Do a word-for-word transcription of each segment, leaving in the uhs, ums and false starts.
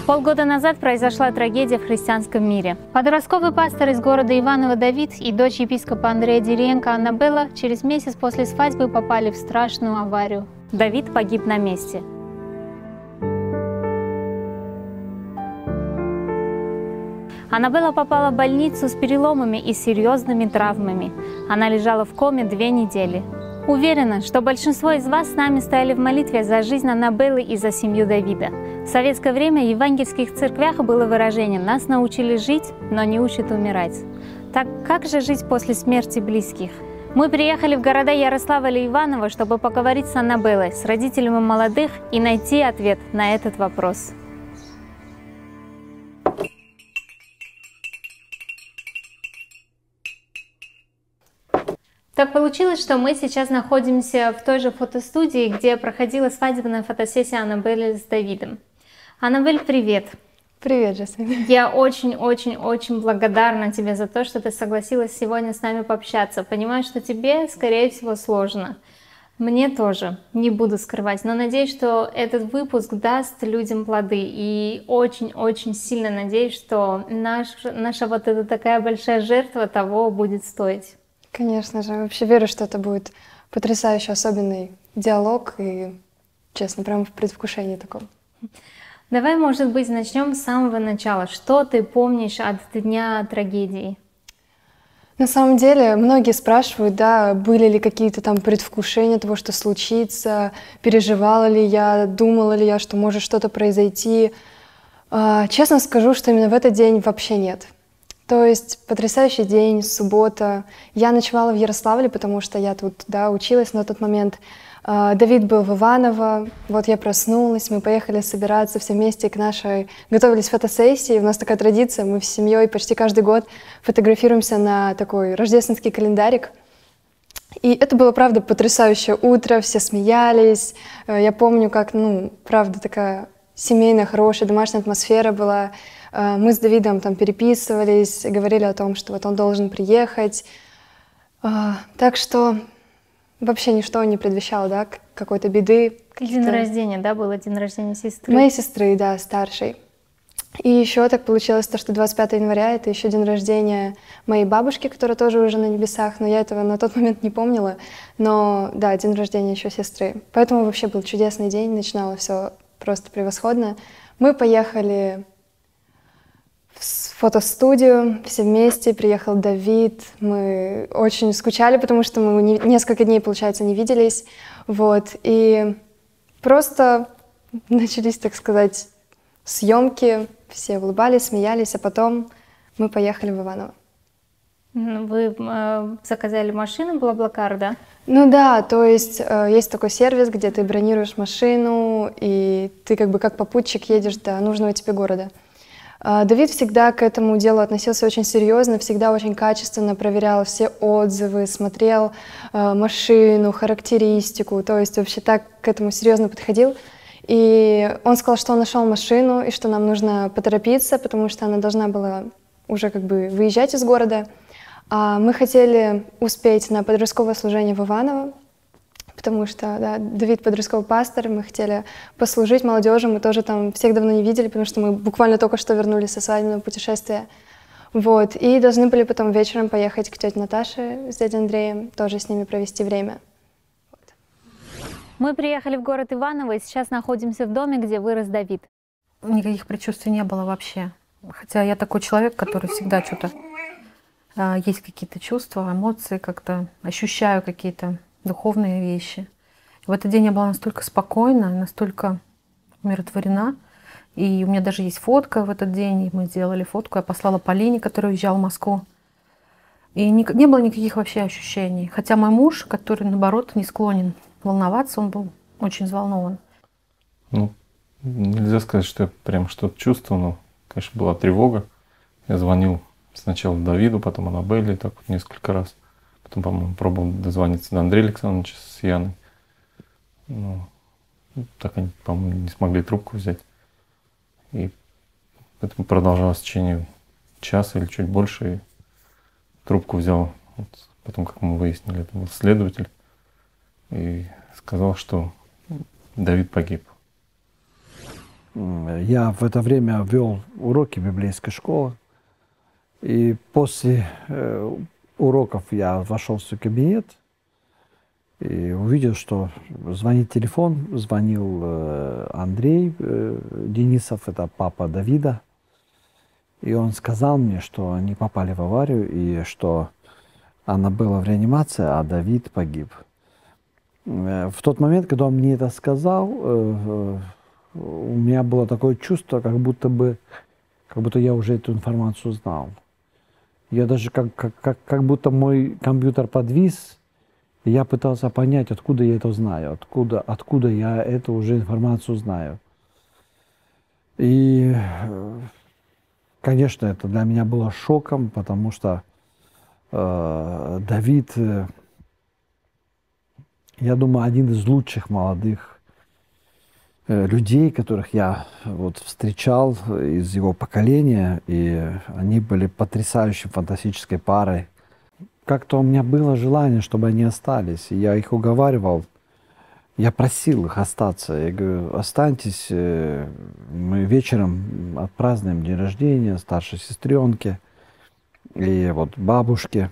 Полгода назад произошла трагедия в христианском мире. Подростковый пастор из города Иваново Давид и дочь епископа Андрея Деренко Аннабелла через месяц после свадьбы попали в страшную аварию. Давид погиб на месте. Аннабелла попала в больницу с переломами и серьезными травмами. Она лежала в коме две недели. Уверена, что большинство из вас с нами стояли в молитве за жизнь Аннабеллы и за семью Давида. В советское время в евангельских церквях было выражение «нас научили жить, но не учат умирать». Так как же жить после смерти близких? Мы приехали в города Ярославль и Иваново, чтобы поговорить с Аннабеллой, с родителями молодых и найти ответ на этот вопрос. Так получилось, что мы сейчас находимся в той же фотостудии, где проходила свадебная фотосессия Аннабеллы с Давидом. Аннабель, привет! Привет, Жасмин. Я очень-очень-очень благодарна тебе за то, что ты согласилась сегодня с нами пообщаться. Понимаю, что тебе, скорее всего, сложно. Мне тоже, не буду скрывать, но надеюсь, что этот выпуск даст людям плоды. И очень-очень сильно надеюсь, что наш, наша вот эта такая большая жертва того будет стоить. Конечно же. Вообще верю, что это будет потрясающий, особенный диалог. И, честно, прям в предвкушении таком. Давай, может быть, начнем с самого начала. Что ты помнишь от дня трагедии? На самом деле, многие спрашивают, да, были ли какие-то там предвкушения того, что случится, переживала ли я, думала ли я, что может что-то произойти. Честно скажу, что именно в этот день вообще нет. То есть потрясающий день, суббота. Я ночевала в Ярославле, потому что я тут, да, училась на тот момент. Давид был в Иваново. Вот я проснулась, мы поехали собираться все вместе к нашей... Готовились к фотосессии. У нас такая традиция, мы с семьей почти каждый год фотографируемся на такой рождественский календарик. И это было, правда, потрясающее утро, все смеялись. Я помню, как, ну, правда, такая семейная, хорошая, домашняя атмосфера была. Мы с Давидом там переписывались, говорили о том, что вот он должен приехать. Так что вообще ничто не предвещало, да, какой-то беды. День рождения, да, было день рождения сестры? Моей сестры, да, старшей. И еще так получилось, то, что двадцать пятого января это еще день рождения моей бабушки, которая тоже уже на небесах, но я этого на тот момент не помнила. Но да, день рождения еще сестры. Поэтому вообще был чудесный день, начинало все просто превосходно. Мы поехали в фотостудию, все вместе, приехал Давид, мы очень скучали, потому что мы не, несколько дней, получается, не виделись, вот, и просто начались, так сказать, съемки, все улыбались, смеялись, а потом мы поехали в Иваново. Вы э, заказали машину, BlaBlaCar, да? Ну да, то есть э, есть такой сервис, где ты бронируешь машину, и ты как бы как попутчик едешь до нужного тебе города. Давид всегда к этому делу относился очень серьезно, всегда очень качественно проверял все отзывы, смотрел э, машину, характеристику, то есть вообще так к этому серьезно подходил. И он сказал, что он нашел машину и что нам нужно поторопиться, потому что она должна была уже как бы выезжать из города. А мы хотели успеть на подростковое служение в Иваново, потому что, да, Давид подростковый пастор, мы хотели послужить молодежи, мы тоже там всех давно не видели, потому что мы буквально только что вернулись со свадебного путешествия. Вот, и должны были потом вечером поехать к тете Наташе с дядей Андреем, тоже с ними провести время. Вот. Мы приехали в город Иваново и сейчас находимся в доме, где вырос Давид. Никаких предчувствий не было вообще. Хотя я такой человек, который всегда что-то... Есть какие-то чувства, эмоции, как-то ощущаю какие-то духовные вещи. В этот день я была настолько спокойна, настолько умиротворена. И у меня даже есть фотка в этот день. И мы сделали фотку. Я послала Полине, которая уезжала в Москву. И не, не было никаких вообще ощущений. Хотя мой муж, который, наоборот, не склонен волноваться, он был очень взволнован. Ну, нельзя сказать, что я прям что-то чувствовал. Но, конечно, была тревога. Я звонил сначала Давиду, потом Аннабелле, так вот несколько раз. Потом, по-моему, пробовал дозвониться до Андрея Александровича с Яной. Но так они, по-моему, не смогли трубку взять. И это продолжалось в течение часа или чуть больше. И трубку взял, вот, потом, как мы выяснили, это был следователь. И сказал, что Давид погиб. Я в это время вел уроки библейской школы. И после э, уроков я вошел в свой кабинет и увидел, что звонит телефон. Звонил э, Андрей э, Денисов, это папа Давида. И он сказал мне, что они попали в аварию и что она была в реанимации, а Давид погиб. Э, в тот момент, когда он мне это сказал, э, э, у меня было такое чувство, как будто бы, как будто я уже эту информацию знал. Я даже как, как, как, как будто мой компьютер подвис, и я пытался понять, откуда я это знаю, откуда, откуда я эту уже информацию знаю. И, конечно, это для меня было шоком, потому что э, Давид, э, я думаю, один из лучших молодых людей, которых я вот встречал из его поколения, и они были потрясающей, фантастической парой. Как-то у меня было желание, чтобы они остались, и я их уговаривал, я просил их остаться. Я говорю, останьтесь, мы вечером отпразднуем день рождения старшей сестренки и вот бабушки.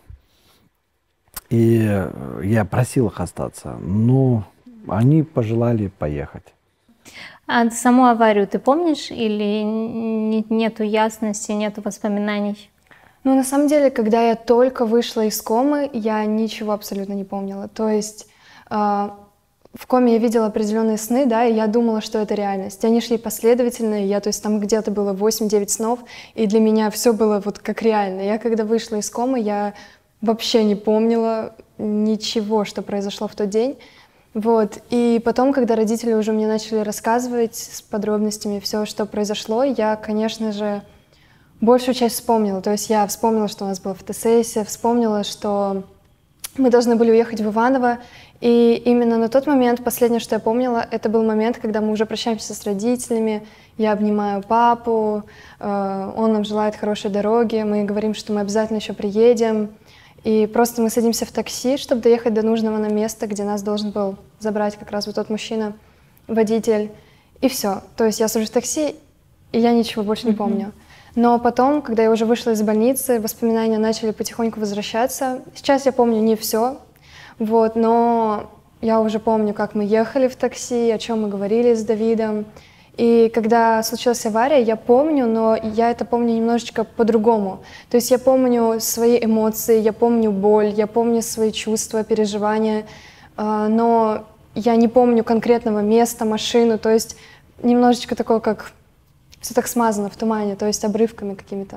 И я просил их остаться, но они пожелали поехать. А саму аварию ты помнишь или нету ясности, нету воспоминаний? Ну, на самом деле, когда я только вышла из комы, я ничего абсолютно не помнила. То есть э, в коме я видела определенные сны, да, и я думала, что это реальность. Они шли последовательно, и я, то есть там где-то было восемь-девять снов, и для меня все было вот как реально. Я когда вышла из комы, я вообще не помнила ничего, что произошло в тот день. Вот, и потом, когда родители уже мне начали рассказывать с подробностями все, что произошло, я, конечно же, большую часть вспомнила. То есть я вспомнила, что у нас была фотосессия, вспомнила, что мы должны были уехать в Иваново, и именно на тот момент, последнее, что я помнила, это был момент, когда мы уже прощаемся с родителями, я обнимаю папу, он нам желает хорошей дороги, мы говорим, что мы обязательно еще приедем. И просто мы садимся в такси, чтобы доехать до нужного нам места, где нас должен был забрать как раз вот тот мужчина, водитель. И все. То есть я сажусь в такси, и я ничего больше не помню. Но потом, когда я уже вышла из больницы, воспоминания начали потихоньку возвращаться. Сейчас я помню не все, вот, но я уже помню, как мы ехали в такси, о чем мы говорили с Давидом. И когда случилась авария, я помню, но я это помню немножечко по-другому. То есть я помню свои эмоции, я помню боль, я помню свои чувства, переживания, но я не помню конкретного места, машину. То есть немножечко такое, как все так смазано в тумане, то есть обрывками какими-то.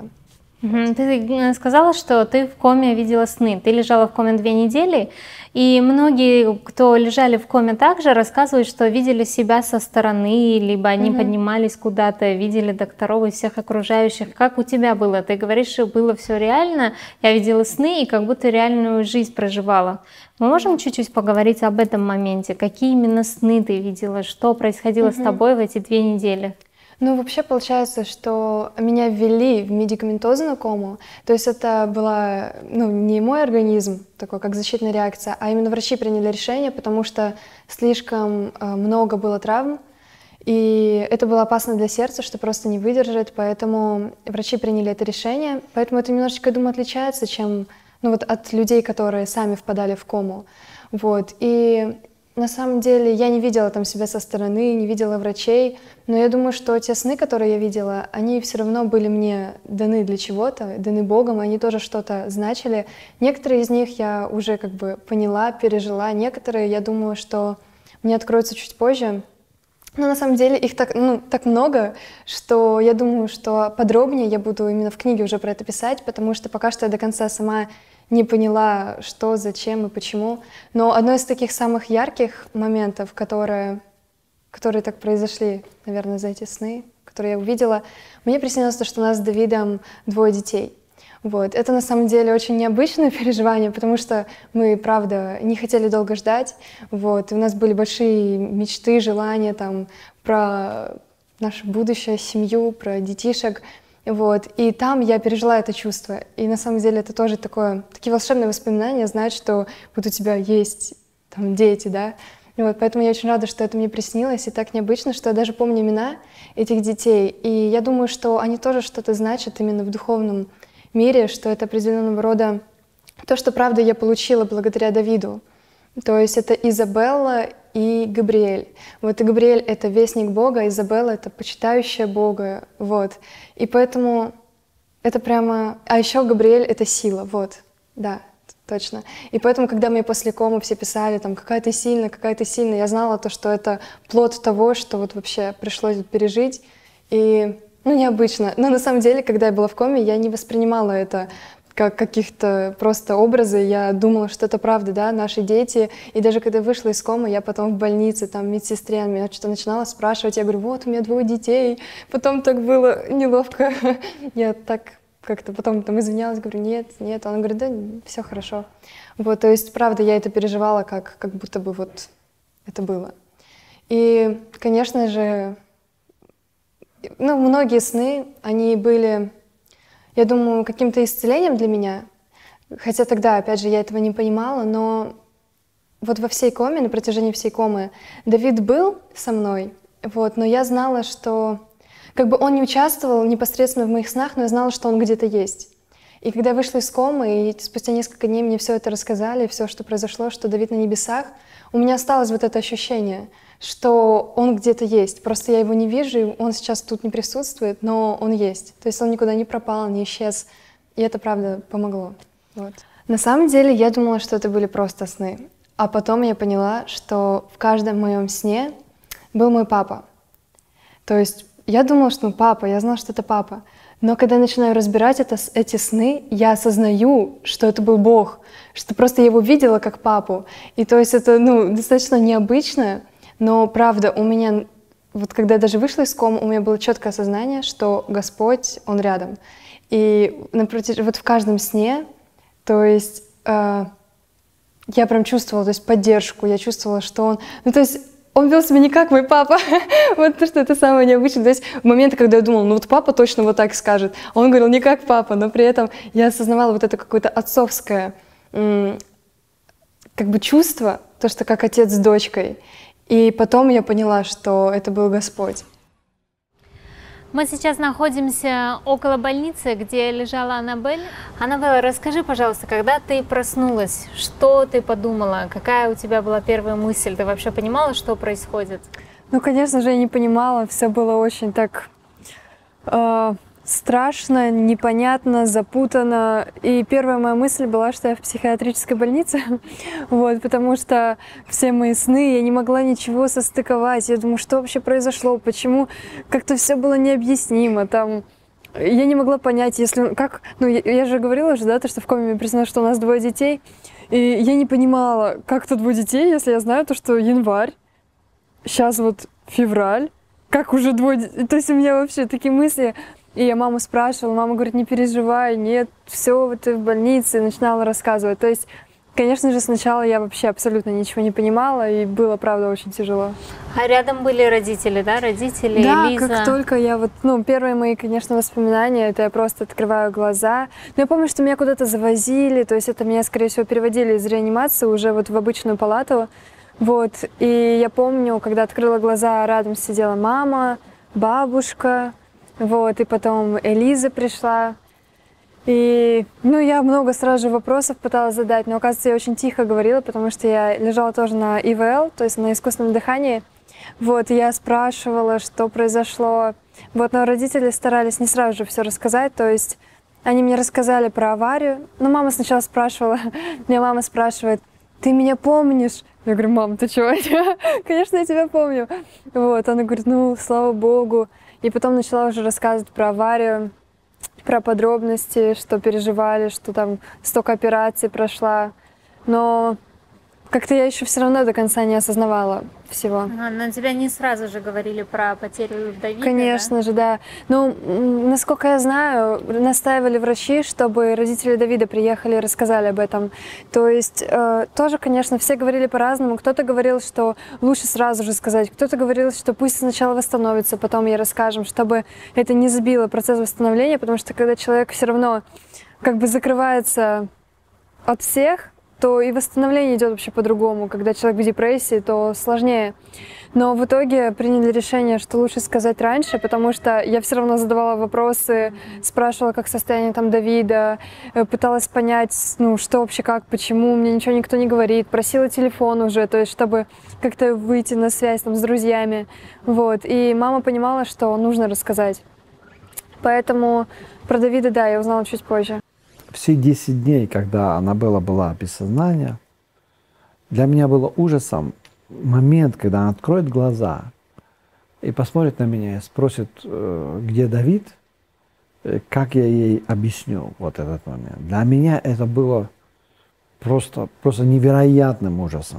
Ты сказала, что ты в коме видела сны. Ты лежала в коме две недели, и многие, кто лежали в коме также, рассказывают, что видели себя со стороны, либо они угу. поднимались куда-то, видели докторов и всех окружающих. Как у тебя было? Ты говоришь, что было все реально, я видела сны и как будто реальную жизнь проживала. Мы можем чуть-чуть поговорить об этом моменте? Какие именно сны ты видела? Что происходило угу. с тобой в эти две недели? Ну, вообще получается, что меня ввели в медикаментозную кому. То есть это была, ну, не мой организм, такой как защитная реакция, а именно врачи приняли решение, потому что слишком много было травм, и это было опасно для сердца, что просто не выдержит, поэтому врачи приняли это решение. Поэтому это немножечко, я думаю, отличается, чем, ну, вот от людей, которые сами впадали в кому. Вот. И на самом деле я не видела там себя со стороны, не видела врачей, но я думаю, что те сны, которые я видела, они все равно были мне даны для чего-то, даны Богом, они тоже что-то значили. Некоторые из них я уже как бы поняла, пережила, некоторые, я думаю, что мне откроются чуть позже. Но на самом деле их так, ну, так много, что я думаю, что подробнее я буду именно в книге уже про это писать, потому что пока что я до конца сама не поняла, что, зачем и почему. Но одно из таких самых ярких моментов, которые, которые так произошли, наверное, за эти сны, которые я увидела, мне приснилось то, что у нас с Давидом двое детей. Вот. Это на самом деле очень необычное переживание, потому что мы, правда, не хотели долго ждать. Вот. И у нас были большие мечты, желания там, про наше будущее, семью, про детишек. Вот. И там я пережила это чувство. И на самом деле это тоже такое, такие волшебные воспоминания, знать, что вот у тебя есть там дети, да. Вот, поэтому я очень рада, что это мне приснилось, и так необычно, что я даже помню имена этих детей. И я думаю, что они тоже что-то значат именно в духовном мире, что это определенного рода то, что, правда, я получила благодаря Давиду. То есть это Изабелла и Габриэль. Вот и Габриэль — это вестник Бога, а Изабелла — это почитающая Бога. Вот. И поэтому это прямо... А еще Габриэль — это сила. Вот. Да, точно. И поэтому, когда мне после комы все писали, там, какая ты сильная, какая ты сильная, я знала то, что это плод того, что вот вообще пришлось пережить. И, ну, необычно. Но на самом деле, когда я была в коме, я не воспринимала это как каких-то просто образы. Я думала, что это правда, да, наши дети. И даже когда я вышла из комы, я потом в больнице, там, медсестре, она меня что-то начинала спрашивать. Я говорю, вот, у меня двое детей. Потом так было неловко. Я так как-то потом там извинялась, говорю, нет, нет. Она говорит, да, все хорошо. Вот, то есть, правда, я это переживала, как, как будто бы вот это было. И, конечно же, ну, многие сны, они были... Я думаю, каким-то исцелением для меня, хотя тогда, опять же, я этого не понимала, но вот во всей коме, на протяжении всей комы, Давид был со мной, вот, но я знала, что как бы он не участвовал непосредственно в моих снах, но я знала, что он где-то есть. И когда я вышла из комы, и спустя несколько дней мне все это рассказали, все, что произошло, что Давид на небесах, у меня осталось вот это ощущение, что он где-то есть. Просто я его не вижу, и он сейчас тут не присутствует, но он есть. То есть он никуда не пропал, не исчез. И это, правда, помогло. Вот. На самом деле я думала, что это были просто сны. А потом я поняла, что в каждом моем сне был мой папа. То есть я думала, что ну, папа, я знала, что это папа. Но когда я начинаю разбирать это, эти сны, я осознаю, что это был Бог, что просто я его видела как папу. И то есть это ну, достаточно необычно. Но правда, у меня, вот когда я даже вышла из комы, у меня было четкое осознание, что Господь, Он рядом. И напротив, вот в каждом сне, то есть э, я прям чувствовала, то есть поддержку, я чувствовала, что Он, ну то есть Он вел себя не как мой папа, вот то, что это самое необычное. То есть в моменты, когда я думала, ну вот папа точно вот так скажет, он говорил не как папа, но при этом я осознавала вот это какое-то отцовское м- как бы чувство, то, что как отец с дочкой. И потом я поняла, что это был Господь. Мы сейчас находимся около больницы, где лежала Аннабель. Аннабелла, расскажи, пожалуйста, когда ты проснулась, что ты подумала, какая у тебя была первая мысль? Ты вообще понимала, что происходит? Ну, конечно же, я не понимала, все было очень так э, страшно, непонятно, запутано. И первая моя мысль была, что я в психиатрической больнице, вот, потому что все мои сны, я не могла ничего состыковать. Я думаю, что вообще произошло, почему как-то все было необъяснимо. Там, я не могла понять, если как, ну, я, я же говорила уже, да, то, что в коме мне призналось, что у нас двое детей, и я не понимала, как тут двое детей, если я знаю то, что январь, сейчас вот февраль, как уже двое детей, то есть у меня вообще такие мысли. И я маму спрашивала, мама говорит, не переживай, нет, все, ты в больнице, и начинала рассказывать. То есть, конечно же, сначала я вообще абсолютно ничего не понимала, и было, правда, очень тяжело. А рядом были родители, да, родители, да, Лиза? как только я вот, ну, первые мои, конечно, воспоминания, это я просто открываю глаза. Но я помню, что меня куда-то завозили, то есть это меня, скорее всего, переводили из реанимации уже вот в обычную палату. Вот, и я помню, когда открыла глаза, рядом сидела мама, бабушка. Вот, и потом Элиза пришла, и, ну, я много сразу же вопросов пыталась задать, но, оказывается, я очень тихо говорила, потому что я лежала тоже на И В Л, то есть на искусственном дыхании, вот, и я спрашивала, что произошло, вот, но родители старались не сразу же все рассказать, то есть они мне рассказали про аварию, но мама сначала спрашивала, меня мама спрашивает, ты меня помнишь? Я говорю, мам, ты чего? Конечно, я тебя помню. Вот, она говорит, ну, слава богу. И потом начала уже рассказывать про аварию, про подробности, что переживали, что там столько операций прошла. Но как-то я еще все равно до конца не осознавала всего. А, на тебя не сразу же говорили про потерю Давида, Конечно да? же, да. Ну, насколько я знаю, настаивали врачи, чтобы родители Давида приехали и рассказали об этом. То есть э, тоже, конечно, все говорили по-разному. Кто-то говорил, что лучше сразу же сказать, кто-то говорил, что пусть сначала восстановится, потом ей расскажем, чтобы это не сбило процесс восстановления, потому что когда человек все равно как бы закрывается от всех, что и восстановление идет вообще по-другому. Когда человек в депрессии, то сложнее. Но в итоге приняли решение, что лучше сказать раньше, потому что я все равно задавала вопросы, спрашивала, как состояние там Давида, пыталась понять, ну, что вообще, как, почему, мне ничего никто не говорит, просила телефон уже, то есть, чтобы как-то выйти на связь там с друзьями, вот. И мама понимала, что нужно рассказать. Поэтому про Давида, да, я узнала чуть позже. Все десять дней, когда Аннабелла была без сознания, для меня было ужасом момент, когда она откроет глаза и посмотрит на меня и спросит, где Давид, как я ей объясню вот этот момент. Для меня это было просто, просто невероятным ужасом.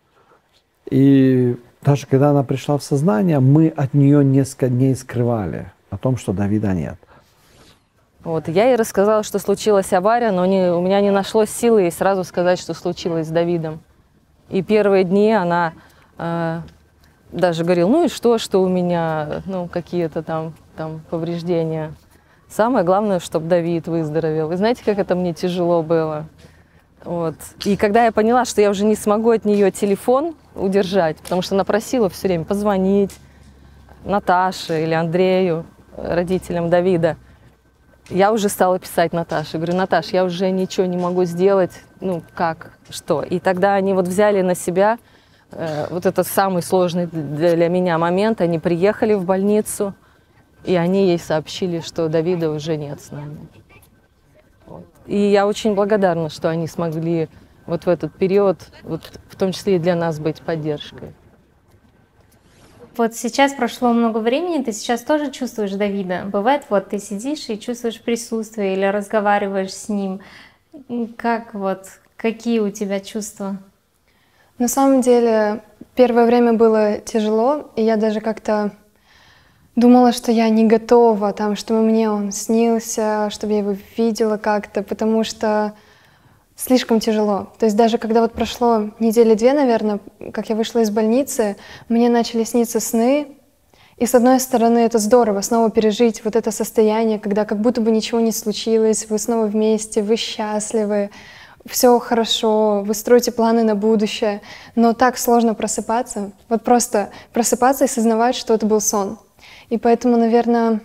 И даже когда она пришла в сознание, мы от нее несколько дней скрывали о том, что Давида нет. Вот, я ей рассказала, что случилась авария, но не, у меня не нашлось силы ей сразу сказать, что случилось с Давидом. И первые дни она э, даже говорила, ну и что, что у меня ну, какие-то там, там повреждения. Самое главное, чтобы Давид выздоровел. И знаете, как это мне тяжело было? Вот. И когда я поняла, что я уже не смогу от нее телефон удержать, потому что она просила все время позвонить Наташе или Андрею, родителям Давида, я уже стала писать Наташе. Говорю, Наташ, я уже ничего не могу сделать, ну как, что. И тогда они вот взяли на себя э, вот этот самый сложный для меня момент. Они приехали в больницу, и они ей сообщили, что Давида уже нет с нами. Вот. И я очень благодарна, что они смогли вот в этот период, вот, в том числе и для нас, быть поддержкой. Вот сейчас прошло много времени, ты сейчас тоже чувствуешь Давида? Бывает, вот ты сидишь и чувствуешь присутствие или разговариваешь с ним. Как вот, какие у тебя чувства? На самом деле, первое время было тяжело, и я даже как-то думала, что я не готова, там, чтобы мне он снился, чтобы я его видела как-то, потому что слишком тяжело. То есть даже когда вот прошло недели две, наверное, как я вышла из больницы, мне начали сниться сны. И с одной стороны, это здорово, снова пережить вот это состояние, когда как будто бы ничего не случилось, вы снова вместе, вы счастливы, все хорошо, вы строите планы на будущее. Но так сложно просыпаться. Вот просто просыпаться и сознавать, что это был сон. И поэтому, наверное,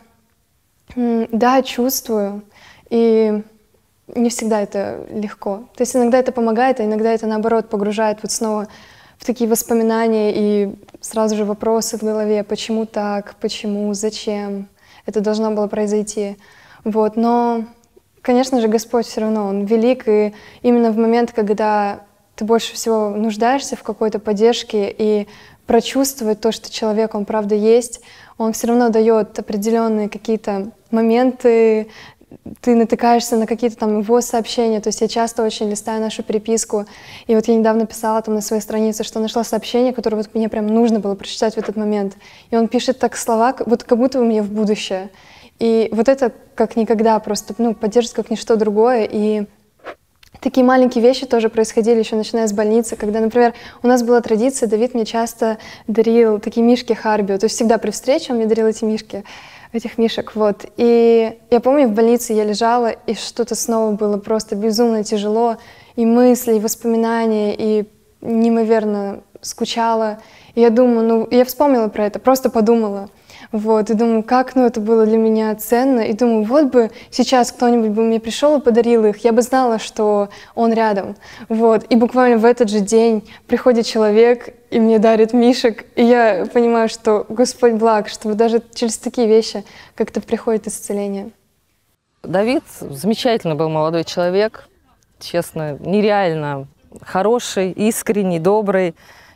да, чувствую. И не всегда это легко. То есть иногда это помогает, а иногда это, наоборот, погружает вот снова в такие воспоминания и сразу же вопросы в голове, почему так, почему, зачем это должно было произойти. Вот. Но, конечно же, Господь все равно, Он велик, и именно в момент, когда ты больше всего нуждаешься в какой-то поддержке и прочувствовать то, что человек, он правда есть, Он все равно дает определенные какие-то моменты, ты натыкаешься на какие-то там его сообщения. То есть я часто очень листаю нашу переписку. И вот я недавно писала там на своей странице, что нашла сообщение, которое вот мне прям нужно было прочитать в этот момент. И он пишет так слова, вот как будто бы мне в будущее. И вот это как никогда просто, ну, поддержит как ничто другое. И такие маленькие вещи тоже происходили еще начиная с больницы, когда, например, у нас была традиция, Давид мне часто дарил такие мишки Харбио. То есть всегда при встрече он мне дарил эти мишки. этих мишек, вот. И я помню, в больнице я лежала, и что-то снова было просто безумно тяжело, и мысли, и воспоминания, и неимоверно скучала. И я думаю, ну, я вспомнила про это, просто подумала. Вот, и думаю, как, ну, это было для меня ценно. И думаю, вот бы сейчас кто-нибудь бы мне пришел и подарил их, я бы знала, что он рядом. Вот, и буквально в этот же день приходит человек и мне дарит мишек. И я понимаю, что Господь благ, что даже через такие вещи как-то приходит исцеление. Давид замечательно был молодой человек, честно, нереально хороший, искренний, добрый.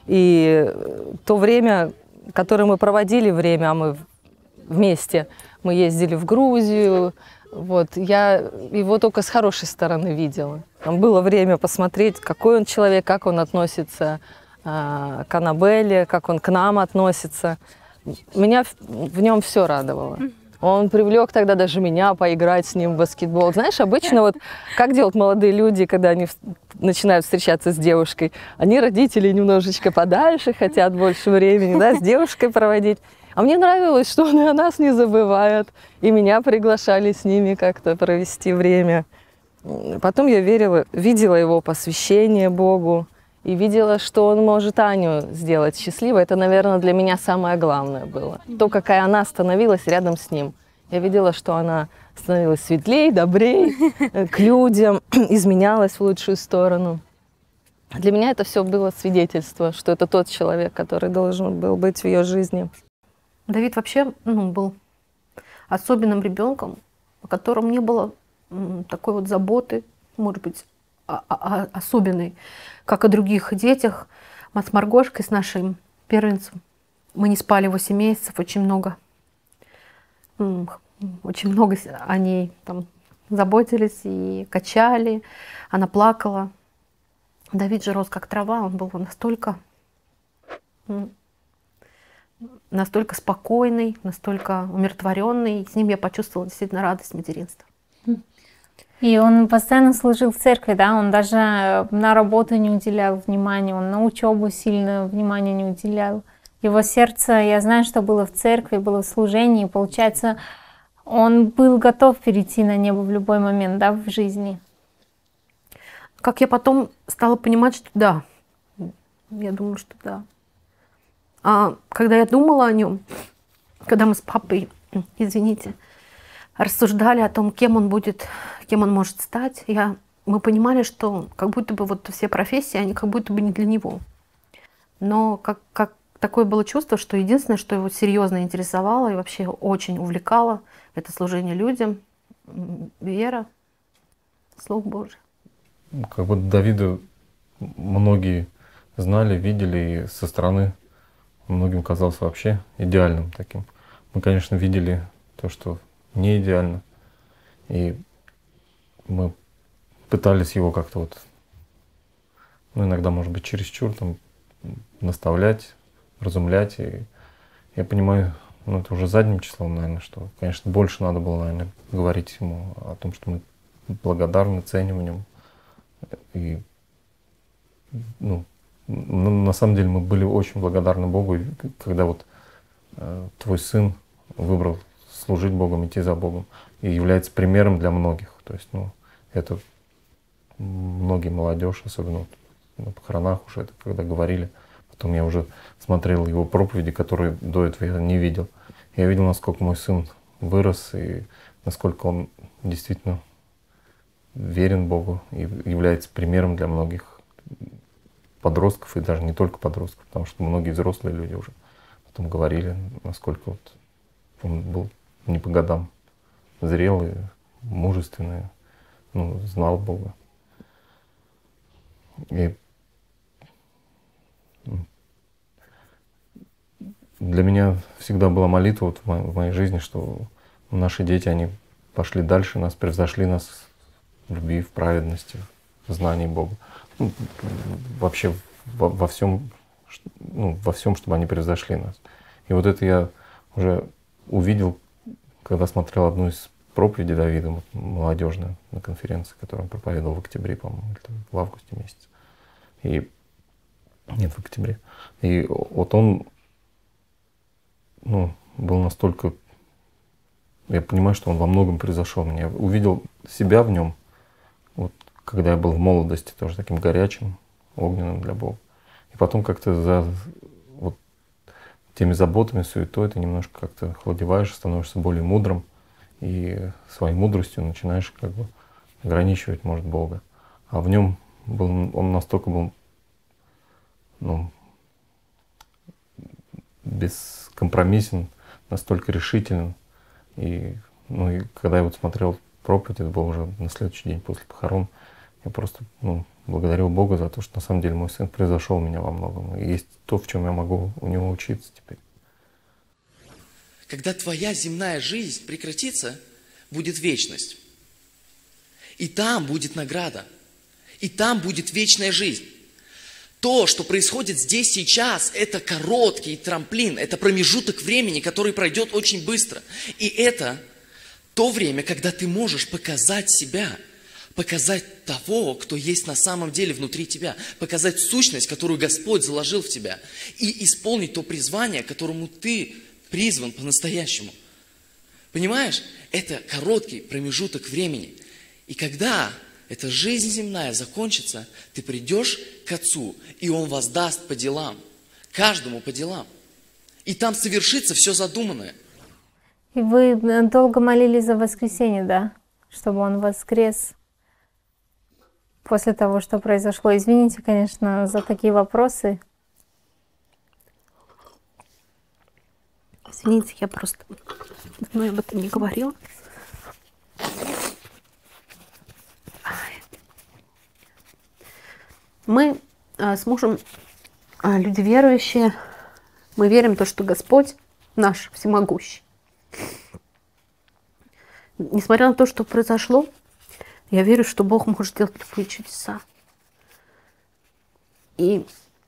И то время, которое мы проводили время, а мы вместе, мы ездили в Грузию, вот, я его только с хорошей стороны видела. Там было время посмотреть, какой он человек, как он относится а, к Аннабелле, как он к нам относится. Меня в, в нем все радовало. Он привлек тогда даже меня поиграть с ним в баскетбол. Знаешь, обычно вот как делают молодые люди, когда они начинают встречаться с девушкой, они, родители, немножечко подальше, хотят больше времени, да, с девушкой проводить. А мне нравилось, что он и о нас не забывает, и меня приглашали с ними как-то провести время. Потом я верила, видела его посвящение Богу и видела, что он может Аню сделать счастливой. Это, наверное, для меня самое главное было. То, какая она становилась рядом с ним. Я видела, что она становилась светлее, добрее к людям, изменялась в лучшую сторону. Для меня это все было свидетельство, что это тот человек, который должен был быть в ее жизни. Давид вообще ну, был особенным ребенком, о котором не было такой вот заботы, может быть, особенной, как о других детях. Мы с Маргошкой, с нашим первенцем, мы не спали восемь месяцев, очень много. Очень много о ней там заботились и качали. Она плакала. Давид же рос как трава, он был настолько, настолько спокойный, настолько умиротворенный. С ним я почувствовала действительно радость материнства. И он постоянно служил в церкви, да, он даже на работу не уделял внимания, он на учебу сильно внимания не уделял. Его сердце, я знаю, что было в церкви, было в служении, получается, он был готов перейти на небо в любой момент, да, в жизни. Как я потом стала понимать, что да, я думаю, что да. А когда я думала о нем, когда мы с папой, извините, рассуждали о том, кем он будет, кем он может стать, я, мы понимали, что как будто бы вот все профессии, они как будто бы не для него. Но как, как такое было чувство, что единственное, что его серьезно интересовало и вообще очень увлекало, это служение людям, вера, Слово Божие. Как бы Давида многие знали, видели, и со стороны многим казался вообще идеальным таким. Мы, конечно, видели то, что не идеально, и мы пытались его как-то вот, ну, иногда, может быть, чересчур там наставлять, разумлять. И я понимаю, ну, это уже задним числом, наверное, что, конечно, больше надо было, наверное, говорить ему о том, что мы благодарны, ценим в нем. И, ну, на самом деле мы были очень благодарны Богу, когда вот э, твой сын выбрал служить Богом, идти за Богом, и является примером для многих. То есть, ну, это многие молодежь, особенно вот на похоронах уже это когда говорили. Потом я уже смотрел его проповеди, которые до этого я не видел. Я видел, насколько мой сын вырос и насколько он действительно верен Богу и является примером для многих подростков, и даже не только подростков, потому что многие взрослые люди уже потом говорили, насколько вот он был не по годам зрелый, мужественный, ну, знал Бога. И для меня всегда была молитва вот в, моей, в моей жизни, что наши дети, они пошли дальше нас, превзошли нас в любви, в праведности, в знании Бога. Ну, вообще во, во всем, ну, во всем, чтобы они превзошли нас. И вот это я уже увидел, когда смотрел одну из проповедей Давида, молодежную, на конференции, которую он проповедовал в октябре, по-моему, или там в августе месяце. И нет, в октябре. И вот он, ну, был настолько, я понимаю, что он во многом превзошел меня. Я увидел себя в нем, вот когда я был в молодости, тоже таким горячим, огненным для Бога. И потом как-то за вот теми заботами, суетой ты немножко как-то охладеваешь, становишься более мудрым, и своей мудростью начинаешь как бы ограничивать, может, Бога. А в нем был, он настолько был, ну, бескомпромиссен, настолько решителен. И, ну, и когда я вот смотрел проповедь, это было уже на следующий день после похорон, я просто, ну, благодарил Бога за то, что на самом деле мой сын превзошел меня во многом. И есть то, в чем я могу у него учиться теперь. Когда твоя земная жизнь прекратится, будет вечность. И там будет награда. И там будет вечная жизнь. То, что происходит здесь сейчас, это короткий трамплин, это промежуток времени, который пройдет очень быстро. И это то время, когда ты можешь показать себя, показать того, кто есть на самом деле внутри тебя, показать сущность, которую Господь заложил в тебя, и исполнить то призвание, к которому ты призван по-настоящему. Понимаешь? Это короткий промежуток времени. И когда эта жизнь земная закончится, ты придешь к Отцу, и Он воздаст по делам, каждому по делам. И там совершится все задуманное. И вы долго молились за воскресенье, да? Чтобы он воскрес после того, что произошло. Извините, конечно, за такие вопросы. Извините, я просто давно об этом не говорила. Мы а, с мужем а, люди верующие. Мы верим в то, что Господь наш всемогущий. Несмотря на то, что произошло, я верю, что Бог может делать любые чудеса. И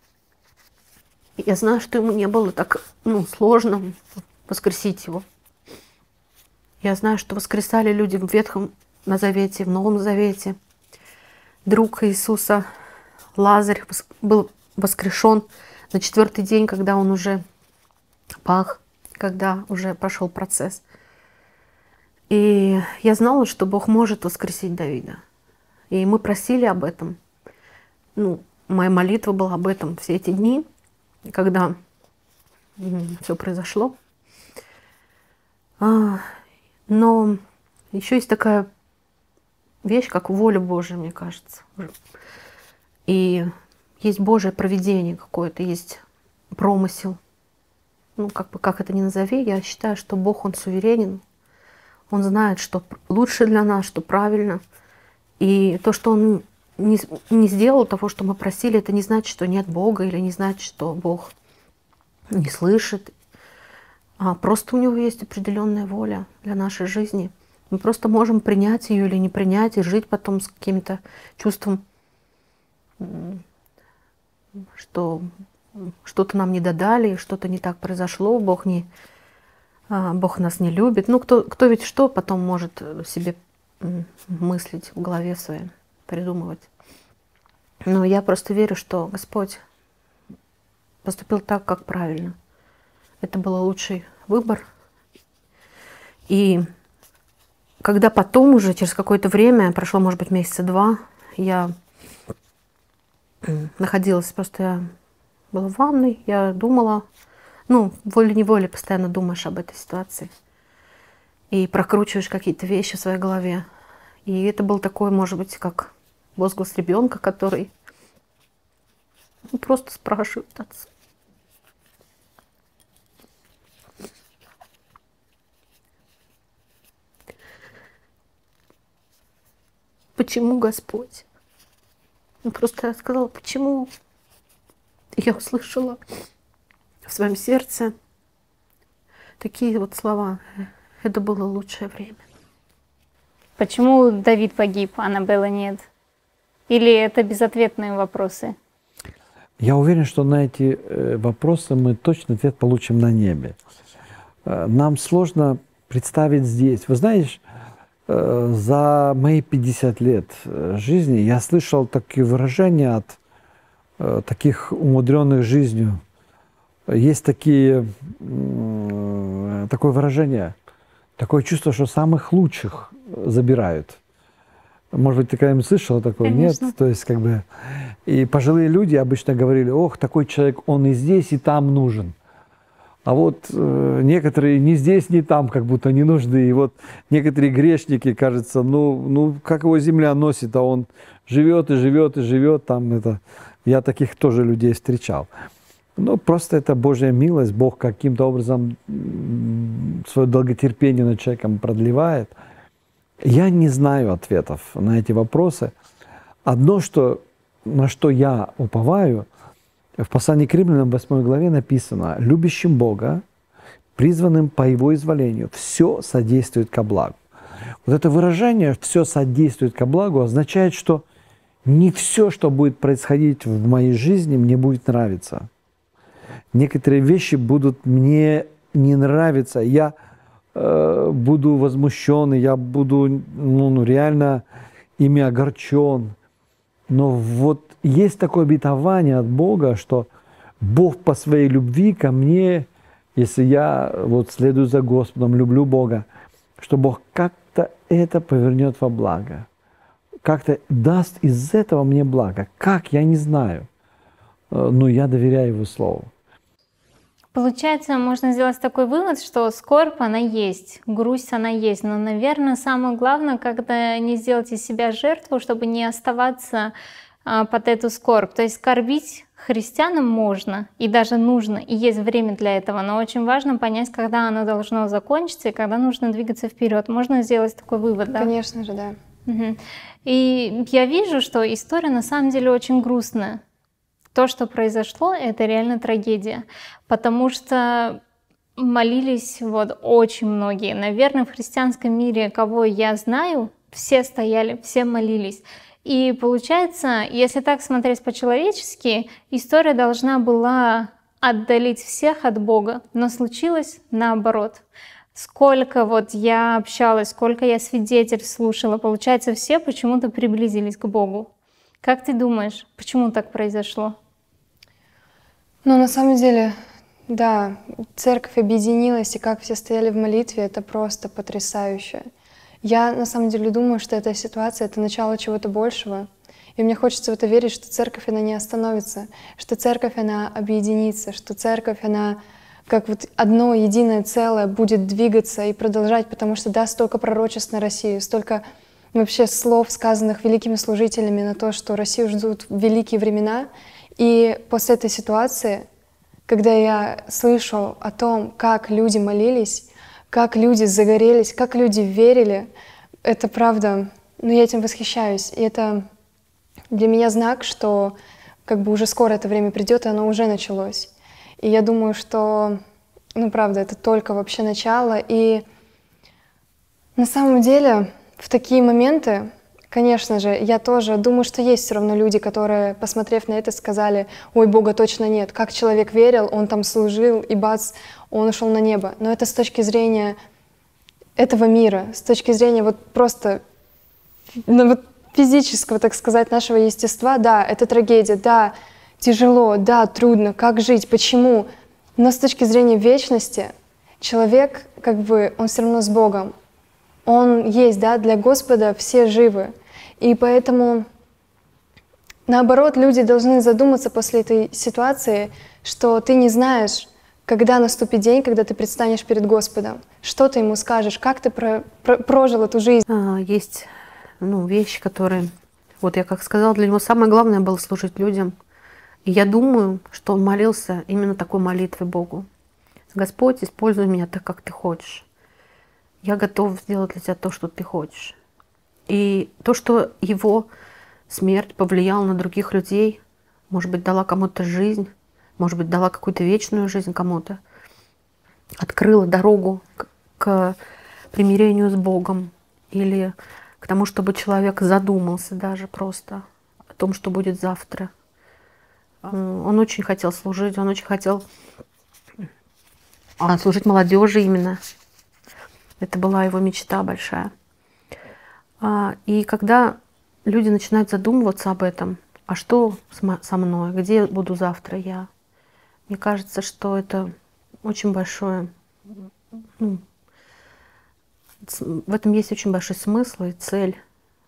я знаю, что ему не было так ну, сложно воскресить его. Я знаю, что воскресали люди в Ветхом Завете, в Новом Завете. Друг Иисуса Лазарь был воскрешен на четвертый день, когда он уже пах, когда уже прошел процесс. И я знала, что Бог может воскресить Давида. И мы просили об этом. Ну, моя молитва была об этом все эти дни, когда все произошло. А, но еще есть такая вещь, как воля Божия, мне кажется. И есть Божье провидение какое-то, есть промысел. Ну, как бы как это ни назови, я считаю, что Бог, Он суверенен. Он знает, что лучше для нас, что правильно. И то, что Он не, не сделал того, что мы просили, это не значит, что нет Бога, или не значит, что Бог не слышит. А просто у Него есть определенная воля для нашей жизни. Мы просто можем принять ее или не принять, и жить потом с каким-то чувством, что что-то нам не додали, что-то не так произошло, Бог не... Бог нас не любит. Ну, кто, кто ведь что потом может себе мыслить в голове своей, придумывать. Но я просто верю, что Господь поступил так, как правильно. Это был лучший выбор. И когда потом уже, через какое-то время, прошло, может быть, месяца два, я находилась, просто я была в ванной, я думала, ну, волей-неволей постоянно думаешь об этой ситуации. И прокручиваешь какие-то вещи в своей голове. И это был такой, может быть, как возглас ребенка, который просто спрашивает отца. Почему Господь? Ну, просто я сказала, почему? Я услышала в своем сердце такие вот слова. Это было лучшее время. Почему Давид погиб, а Аннабелла нет? Или это безответные вопросы? Я уверен, что на эти вопросы мы точно ответ получим на небе. Нам сложно представить здесь. Вы знаете, за мои пятьдесят лет жизни я слышал такие выражения от таких умудренных жизнью. Есть такие, такое выражение, такое чувство, что самых лучших забирают. Может быть, ты когда-нибудь слышала такое? Конечно. Нет? То есть, как бы, и пожилые люди обычно говорили, ох, такой человек, он и здесь, и там нужен. А вот э, некоторые ни здесь, ни там как будто не нужны. И вот некоторые грешники, кажется, ну, ну как его земля носит, а он живет и живет и живет. Там это... Я таких тоже людей встречал. Ну, просто это Божья милость. Бог каким-то образом свое долготерпение над человеком продлевает. Я не знаю ответов на эти вопросы. Одно, что, на что я уповаю, в послании к Римлянам, в восьмой главе написано: «Любящим Бога, призванным по Его изволению, все содействует ко благу». Вот это выражение «все содействует ко благу» означает, что не все, что будет происходить в моей жизни, мне будет нравиться. Некоторые вещи будут мне не нравиться. Я э, буду возмущен, я буду ну, ну, реально ими огорчен. Но вот есть такое обетование от Бога, что Бог по своей любви ко мне, если я вот следую за Господом, люблю Бога, что Бог как-то это повернет во благо. как-то даст из этого мне благо. Как, я не знаю. Но я доверяю Его Слову. Получается, можно сделать такой вывод, что скорбь, она есть, грусть, она есть. Но, наверное, самое главное, когда не сделать из себя жертву, чтобы не оставаться а, под эту скорбь. То есть скорбить христианам можно, и даже нужно, и есть время для этого. Но очень важно понять, когда оно должно закончиться, и когда нужно двигаться вперед. Можно сделать такой вывод, да? Конечно же, да. Угу. И я вижу, что история на самом деле очень грустная. То, что произошло, это реально трагедия, потому что молились вот очень многие. Наверное, в христианском мире, кого я знаю, все стояли, все молились. И получается, если так смотреть по-человечески, история должна была отдалить всех от Бога, но случилось наоборот. Сколько вот я общалась, сколько я свидетельств слушала, получается, все почему-то приблизились к Богу. Как ты думаешь, почему так произошло? Ну, на самом деле, да, церковь объединилась, и как все стояли в молитве, это просто потрясающе. Я, на самом деле, думаю, что эта ситуация — это начало чего-то большего. И мне хочется в это верить, что церковь, она не остановится, что церковь, она объединится, что церковь, она как вот одно единое целое будет двигаться и продолжать, потому что, да, столько пророчеств на Россию, столько вообще слов, сказанных великими служителями на то, что Россию ждут великие времена. И после этой ситуации, когда я слышу о том, как люди молились, как люди загорелись, как люди верили, это правда, ну я этим восхищаюсь. И это для меня знак, что как бы уже скоро это время придет, и оно уже началось. И я думаю, что, ну правда, это только вообще начало. И на самом деле в такие моменты, конечно же, я тоже думаю, что есть все равно люди, которые, посмотрев на это, сказали: ой, Бога точно нет. Как человек верил, он там служил, и бац, он ушел на небо. Но это с точки зрения этого мира, с точки зрения вот просто ну, вот физического, так сказать, нашего естества. Да, это трагедия, да, тяжело, да, трудно, как жить, почему. Но с точки зрения вечности человек, как бы, он все равно с Богом. Он есть, да, для Господа все живы. И поэтому, наоборот, люди должны задуматься после этой ситуации, что ты не знаешь, когда наступит день, когда ты предстанешь перед Господом. Что ты ему скажешь, как ты про, про, прожил эту жизнь. А, есть ну, вещи, которые... Вот я как сказала, для него самое главное было служить людям. И я думаю, что он молился именно такой молитвой Богу. Господь, используй меня так, как ты хочешь. Я готов сделать для тебя то, что ты хочешь. И то, что его смерть повлияла на других людей, может быть, дала кому-то жизнь, может быть, дала какую-то вечную жизнь кому-то, открыла дорогу к, к примирению с Богом или к тому, чтобы человек задумался даже просто о том, что будет завтра. Он очень хотел служить, он очень хотел служить молодежи именно. Это была его мечта большая. И когда люди начинают задумываться об этом, а что со мной, где буду завтра я, мне кажется, что это очень большое, ну, в этом есть очень большой смысл и цель,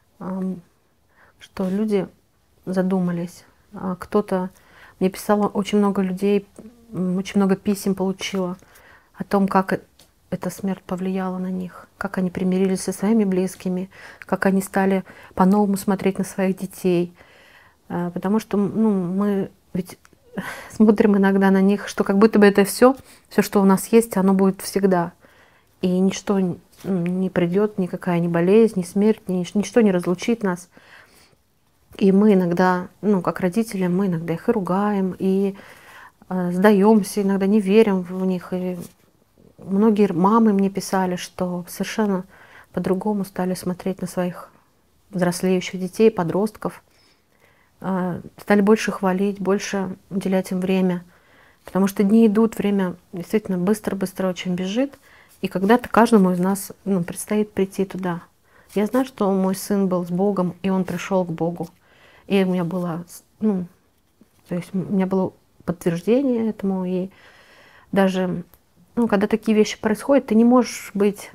что люди задумались. Кто-то, мне писало очень много людей, очень много писем получила о том, как эта смерть повлияла на них, как они примирились со своими близкими, как они стали по-новому смотреть на своих детей. Потому что ну, мы ведь смотрим иногда на них, что как будто бы это все, все, что у нас есть, оно будет всегда. И ничто не придет, никакая ни болезнь, ни смерть, ничто не разлучит нас. И мы иногда, ну, как родители, мы иногда их и ругаем, и э, сдаемся, иногда не верим в них. И многие мамы мне писали, что совершенно по-другому стали смотреть на своих взрослеющих детей, подростков. Э, стали больше хвалить, больше уделять им время. Потому что дни идут, время действительно быстро-быстро очень бежит. И когда-то каждому из нас ну, предстоит прийти туда. Я знаю, что мой сын был с Богом, и он пришел к Богу. И у меня было, ну, то есть у меня было подтверждение этому. И даже, ну, когда такие вещи происходят, ты не можешь быть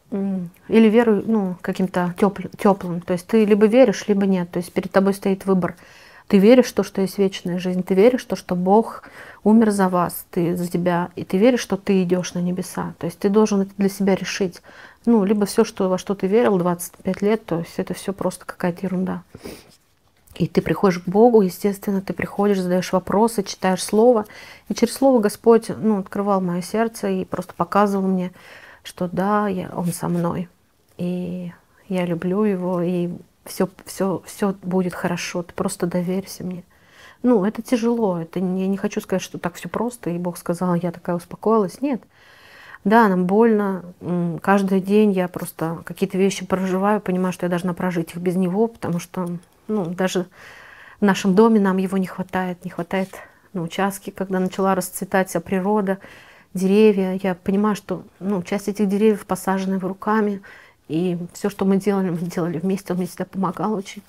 или веру, ну, каким-то теплым. То есть ты либо веришь, либо нет. То есть перед тобой стоит выбор. Ты веришь в то, что есть вечная жизнь, ты веришь в то, что Бог умер за вас, ты за тебя, и ты веришь, что ты идешь на небеса. То есть ты должен это для себя решить. Ну, либо все, что, во что ты верил двадцать пять лет, то есть это все просто какая-то ерунда. И ты приходишь к Богу, естественно, ты приходишь, задаешь вопросы, читаешь Слово. И через Слово Господь, ну, открывал мое сердце и просто показывал мне, что да, я, Он со мной. И я люблю Его, и все, все, все будет хорошо. Ты просто доверься мне. Ну, это тяжело. Это, я не хочу сказать, что так все просто, и Бог сказал, я такая успокоилась. Нет. Да, нам больно. Каждый день я просто какие-то вещи проживаю, понимаю, что я должна прожить их без Него, потому что ну, даже в нашем доме нам его не хватает. Не хватает на участке, когда начала расцветать вся природа, деревья. Я понимаю, что ну, часть этих деревьев посажены его руками. И все, что мы делали, мы делали вместе. Он мне всегда помогал очень.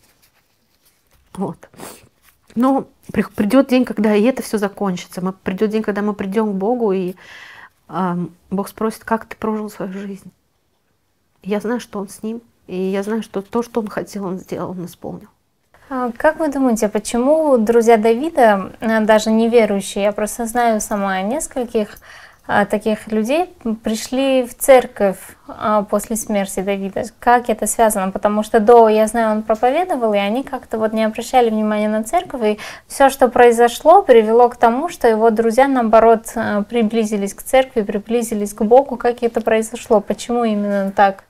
Вот. Но придет день, когда и это все закончится. Мы, придет день, когда мы придем к Богу, и э, Бог спросит, как ты прожил свою жизнь. И я знаю, что Он с ним. И я знаю, что то, что Он хотел, Он сделал, Он исполнил. Как вы думаете, почему друзья Давида, даже неверующие, я просто знаю сама нескольких таких людей, пришли в церковь после смерти Давида? Как это связано? Потому что до, я знаю, он проповедовал, и они как-то вот не обращали внимания на церковь, и все, что произошло, привело к тому, что его друзья, наоборот, приблизились к церкви, приблизились к Богу. Как это произошло? Почему именно так?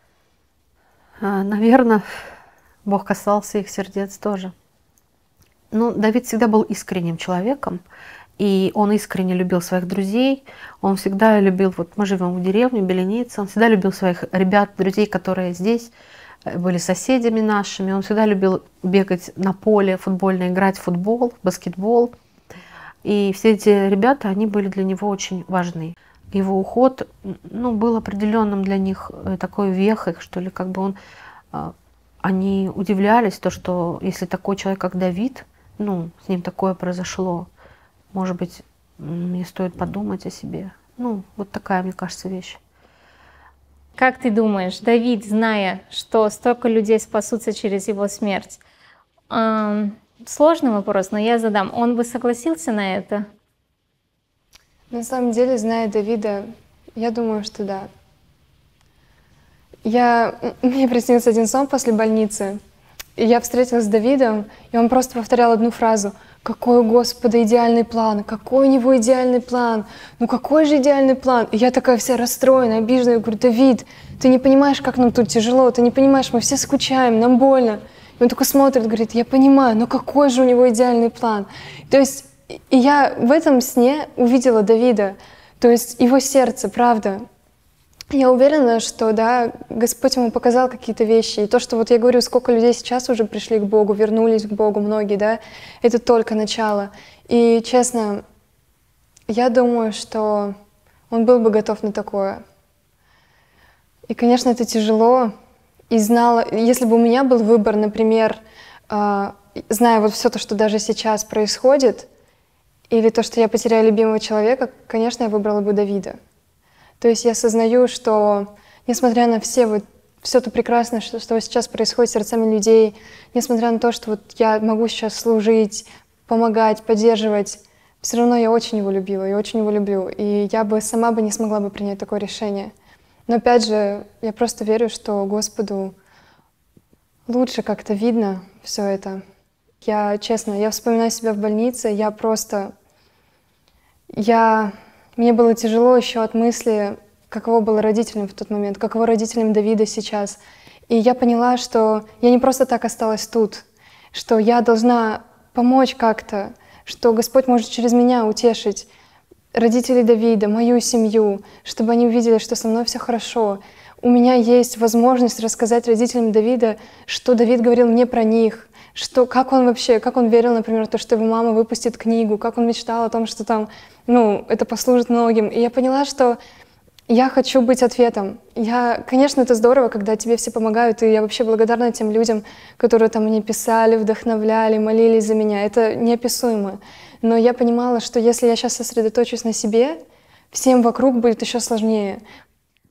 Наверное, Бог касался их сердец тоже. Ну, Давид всегда был искренним человеком, и он искренне любил своих друзей. Он всегда любил, вот мы живем в деревне, Беленице, он всегда любил своих ребят, друзей, которые здесь были соседями нашими. Он всегда любил бегать на поле футбольно, играть в футбол, баскетбол. И все эти ребята, они были для него очень важны. Его уход, ну, был определенным для них такой вехой, что ли, как бы он... Они удивлялись, то, что если такой человек, как Давид, ну, с ним такое произошло, может быть, мне стоит подумать о себе. Ну, вот такая, мне кажется, вещь. Как ты думаешь, Давид, зная, что столько людей спасутся через его смерть, эм, сложный вопрос, но я задам, он бы согласился на это? На самом деле, зная Давида, я думаю, что да. Я, мне приснился один сон после больницы, и я встретилась с Давидом, и он просто повторял одну фразу: «Какой у Господа идеальный план! Какой у него идеальный план! Ну какой же идеальный план!» И я такая вся расстроенная, обиженная, я говорю: «Давид, ты не понимаешь, как нам тут тяжело, ты не понимаешь, мы все скучаем, нам больно». И он только смотрит, говорит: «Я понимаю, но какой же у него идеальный план!» То есть и я в этом сне увидела Давида, то есть его сердце, правда. Я уверена, что да, Господь ему показал какие-то вещи. И то, что вот я говорю, сколько людей сейчас уже пришли к Богу, вернулись к Богу, многие, да, это только начало. И честно, я думаю, что он был бы готов на такое. И, конечно, это тяжело. И знала, если бы у меня был выбор, например, э, зная вот все то, что даже сейчас происходит, или то, что я потеряю любимого человека, конечно, я выбрала бы Давида. То есть я осознаю, что несмотря на все вот, все то прекрасное, что, что сейчас происходит с сердцами людей, несмотря на то, что вот я могу сейчас служить, помогать, поддерживать, все равно я очень его любила и очень его люблю. И я бы сама бы не смогла бы принять такое решение. Но опять же, я просто верю, что Господу лучше как-то видно все это. Я, честно, я вспоминаю себя в больнице, я просто... Я... Мне было тяжело еще от мысли, каково было родителям в тот момент, каково родителям Давида сейчас. И я поняла, что я не просто так осталась тут, что я должна помочь как-то, что Господь может через меня утешить родителей Давида, мою семью, чтобы они увидели, что со мной все хорошо. У меня есть возможность рассказать родителям Давида, что Давид говорил мне про них, что, как он вообще, как он верил, например, в то, что его мама выпустит книгу, как он мечтал о том, что там, ну, это послужит многим. И я поняла, что я хочу быть ответом. Я, конечно, это здорово, когда тебе все помогают, и я вообще благодарна тем людям, которые там мне писали, вдохновляли, молились за меня. Это неописуемо. Но я понимала, что если я сейчас сосредоточусь на себе, всем вокруг будет еще сложнее.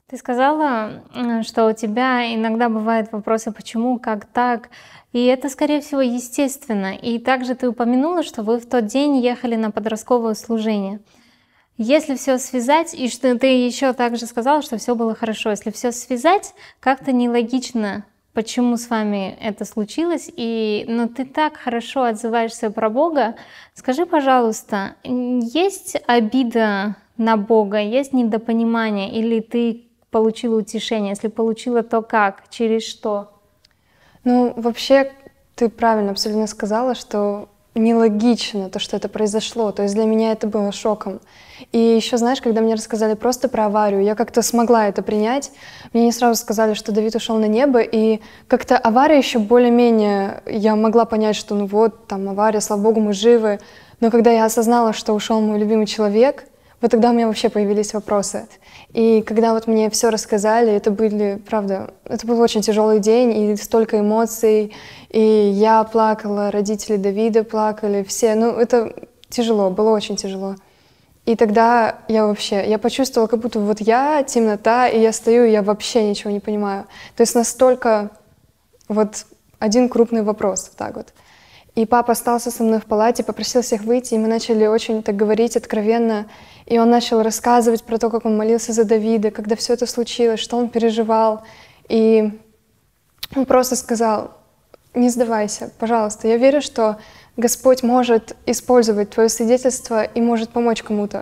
Ты сказала, что у тебя иногда бывают вопросы, почему, как так, и это, скорее всего, естественно. И также ты упомянула, что вы в тот день ехали на подростковое служение. Если все связать, и что ты еще также сказала, что все было хорошо, если все связать, как-то нелогично, почему с вами это случилось, и, но ты так хорошо отзываешься про Бога. Скажи, пожалуйста, есть обида на Бога, есть недопонимание, или ты получила утешение? Если получила, то как? Через что? Ну, вообще, ты правильно абсолютно сказала, что нелогично то, что это произошло. То есть для меня это было шоком. И еще, знаешь, когда мне рассказали просто про аварию, я как-то смогла это принять. Мне не сразу сказали, что Давид ушел на небо, и как-то авария еще более-менее, я могла понять, что ну вот, там авария, слава Богу, мы живы. Но когда я осознала, что ушел мой любимый человек, вот тогда у меня вообще появились вопросы. И когда вот мне все рассказали, это были, правда, это был очень тяжелый день, и столько эмоций, и я плакала, родители Давида плакали, все, ну это тяжело, было очень тяжело. И тогда я вообще, я почувствовала, как будто вот я, темнота, и я стою, и я вообще ничего не понимаю. То есть настолько вот один крупный вопрос, так вот. И папа остался со мной в палате, попросил всех выйти, и мы начали очень так говорить откровенно. И он начал рассказывать про то, как он молился за Давида, когда все это случилось, что он переживал. И он просто сказал: не сдавайся, пожалуйста. Я верю, что Господь может использовать твое свидетельство и может помочь кому-то.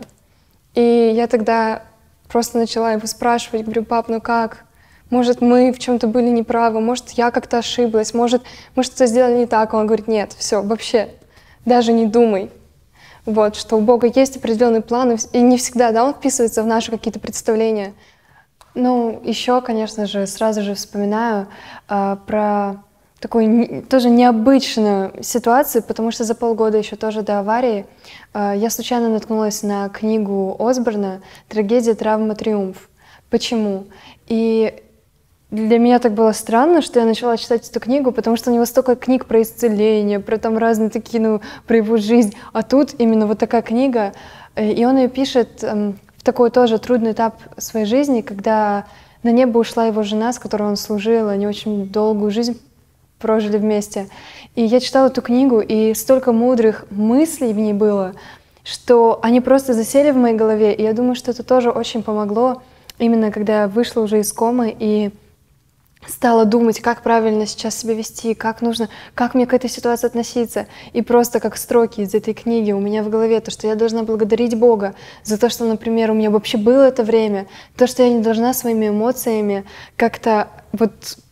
И я тогда просто начала его спрашивать, говорю: пап, ну как? Может, мы в чем-то были неправы, может, я как-то ошиблась, может, мы что-то сделали не так. Он говорит: нет, все, вообще, даже не думай. Вот, что у Бога есть определенный план, и не всегда, да, он вписывается в наши какие-то представления. Ну, еще, конечно же, сразу же вспоминаю э, про такую не, тоже необычную ситуацию, потому что за полгода еще тоже до аварии э, я случайно наткнулась на книгу Осборна «Трагедия, травма, триумф». Почему? И для меня так было странно, что я начала читать эту книгу, потому что у него столько книг про исцеление, про там разные такие, ну, про его жизнь. А тут именно вот такая книга, и он ее пишет эм, в такой тоже трудный этап своей жизни, когда на небо ушла его жена, с которой он служил, они очень долгую жизнь прожили вместе. И я читала эту книгу, и столько мудрых мыслей в ней было, что они просто засели в моей голове, и я думаю, что это тоже очень помогло, именно когда я вышла уже из комы, и стала думать, как правильно сейчас себя вести, как нужно, как мне к этой ситуации относиться. И просто как строки из этой книги у меня в голове, то, что я должна благодарить Бога за то, что, например, у меня вообще было это время, то, что я не должна своими эмоциями как-то вот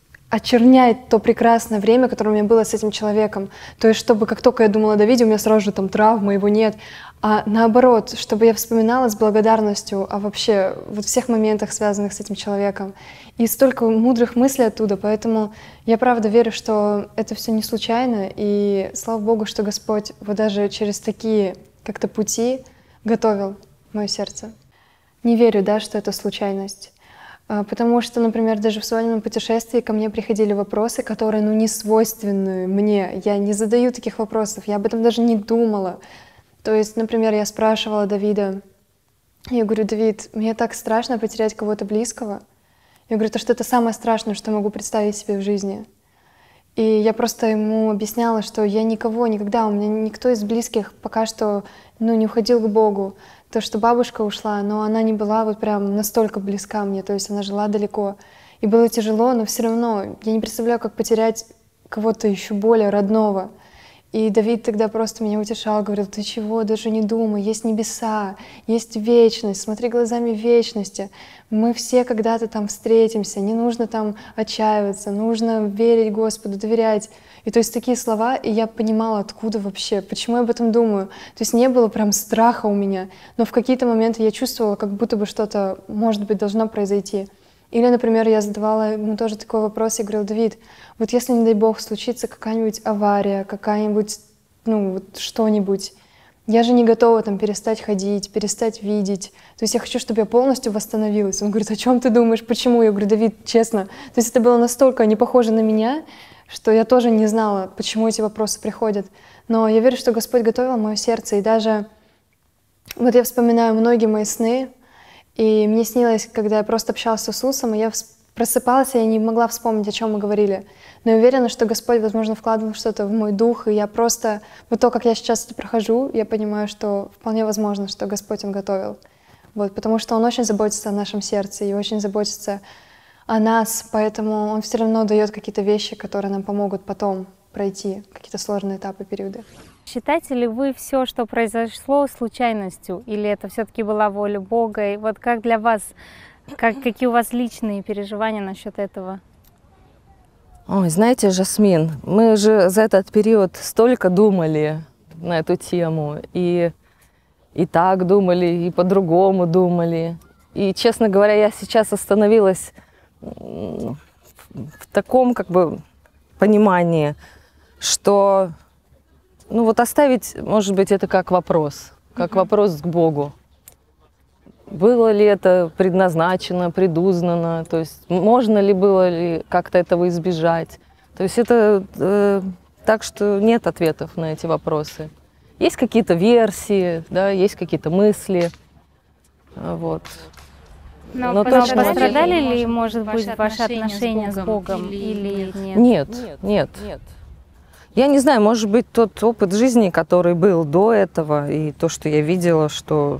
очернять то прекрасное время, которое у меня было с этим человеком. То есть, чтобы как только я думала о Давиде, у меня сразу же там травма, его нет. А наоборот, чтобы я вспоминала с благодарностью о вообще вот всех моментах, связанных с этим человеком. И столько мудрых мыслей оттуда, поэтому я правда верю, что это все не случайно, и слава Богу, что Господь вот даже через такие как-то пути готовил мое сердце. Не верю, да, что это случайность. Потому что, например, даже в свадебном путешествии ко мне приходили вопросы, которые, ну, не свойственны мне. Я не задаю таких вопросов, я об этом даже не думала. То есть, например, я спрашивала Давида, я говорю: Давид, мне так страшно потерять кого-то близкого. Я говорю, то, что это самое страшное, что я могу представить себе в жизни. И я просто ему объясняла, что я никого, никогда, у меня никто из близких пока что, ну, не уходил к Богу. То, что бабушка ушла, но она не была вот прям настолько близка мне, то есть она жила далеко. И было тяжело, но все равно я не представляю, как потерять кого-то еще более родного. И Давид тогда просто меня утешал, говорил: ты чего, даже не думай, есть небеса, есть вечность, смотри глазами вечности. Мы все когда-то там встретимся, не нужно там отчаиваться, нужно верить Господу, доверять. И то есть такие слова, и я понимала, откуда вообще, почему я об этом думаю. То есть не было прям страха у меня, но в какие-то моменты я чувствовала, как будто бы что-то, может быть, должно произойти. Или, например, я задавала ему тоже такой вопрос, я говорила: Давид, вот если, не дай Бог, случится какая-нибудь авария, какая-нибудь, ну, вот что-нибудь, я же не готова там перестать ходить, перестать видеть. То есть я хочу, чтобы я полностью восстановилась. Он говорит: о чем ты думаешь, почему? Я говорю: Давид, честно. То есть это было настолько не похоже на меня, что я тоже не знала, почему эти вопросы приходят. Но я верю, что Господь готовил мое сердце. И даже вот я вспоминаю многие мои сны, И мне снилось, когда я просто общалась с Иисусом, и я просыпалась, и я не могла вспомнить, о чем мы говорили. Но я уверена, что Господь, возможно, вкладывал что-то в мой дух, и я просто, вот то, как я сейчас это прохожу, я понимаю, что вполне возможно, что Господь Он готовил. Вот, потому что Он очень заботится о нашем сердце и очень заботится о нас, поэтому Он все равно дает какие-то вещи, которые нам помогут потом пройти какие-то сложные этапы, периоды. Считаете ли вы все, что произошло, случайностью, или это все-таки была воля Бога? И вот как для вас, как, какие у вас личные переживания насчет этого? Ой, знаете, Жасмин, мы же за этот период столько думали на эту тему, и, и так думали, и по-другому думали. И, честно говоря, я сейчас остановилась в таком как бы понимании, что ну вот оставить, может быть, это как вопрос, как mm-hmm. вопрос к Богу. Было ли это предназначено, предузнано, то есть можно ли было ли как-то этого избежать. То есть это э, так, что нет ответов на эти вопросы. Есть какие-то версии, да, есть какие-то мысли. Вот. Но, Но точно пострадали ли, может быть, ваши отношения с Богом или нет? Нет, нет, нет. нет. Я не знаю, может быть, тот опыт жизни, который был до этого, и то, что я видела, что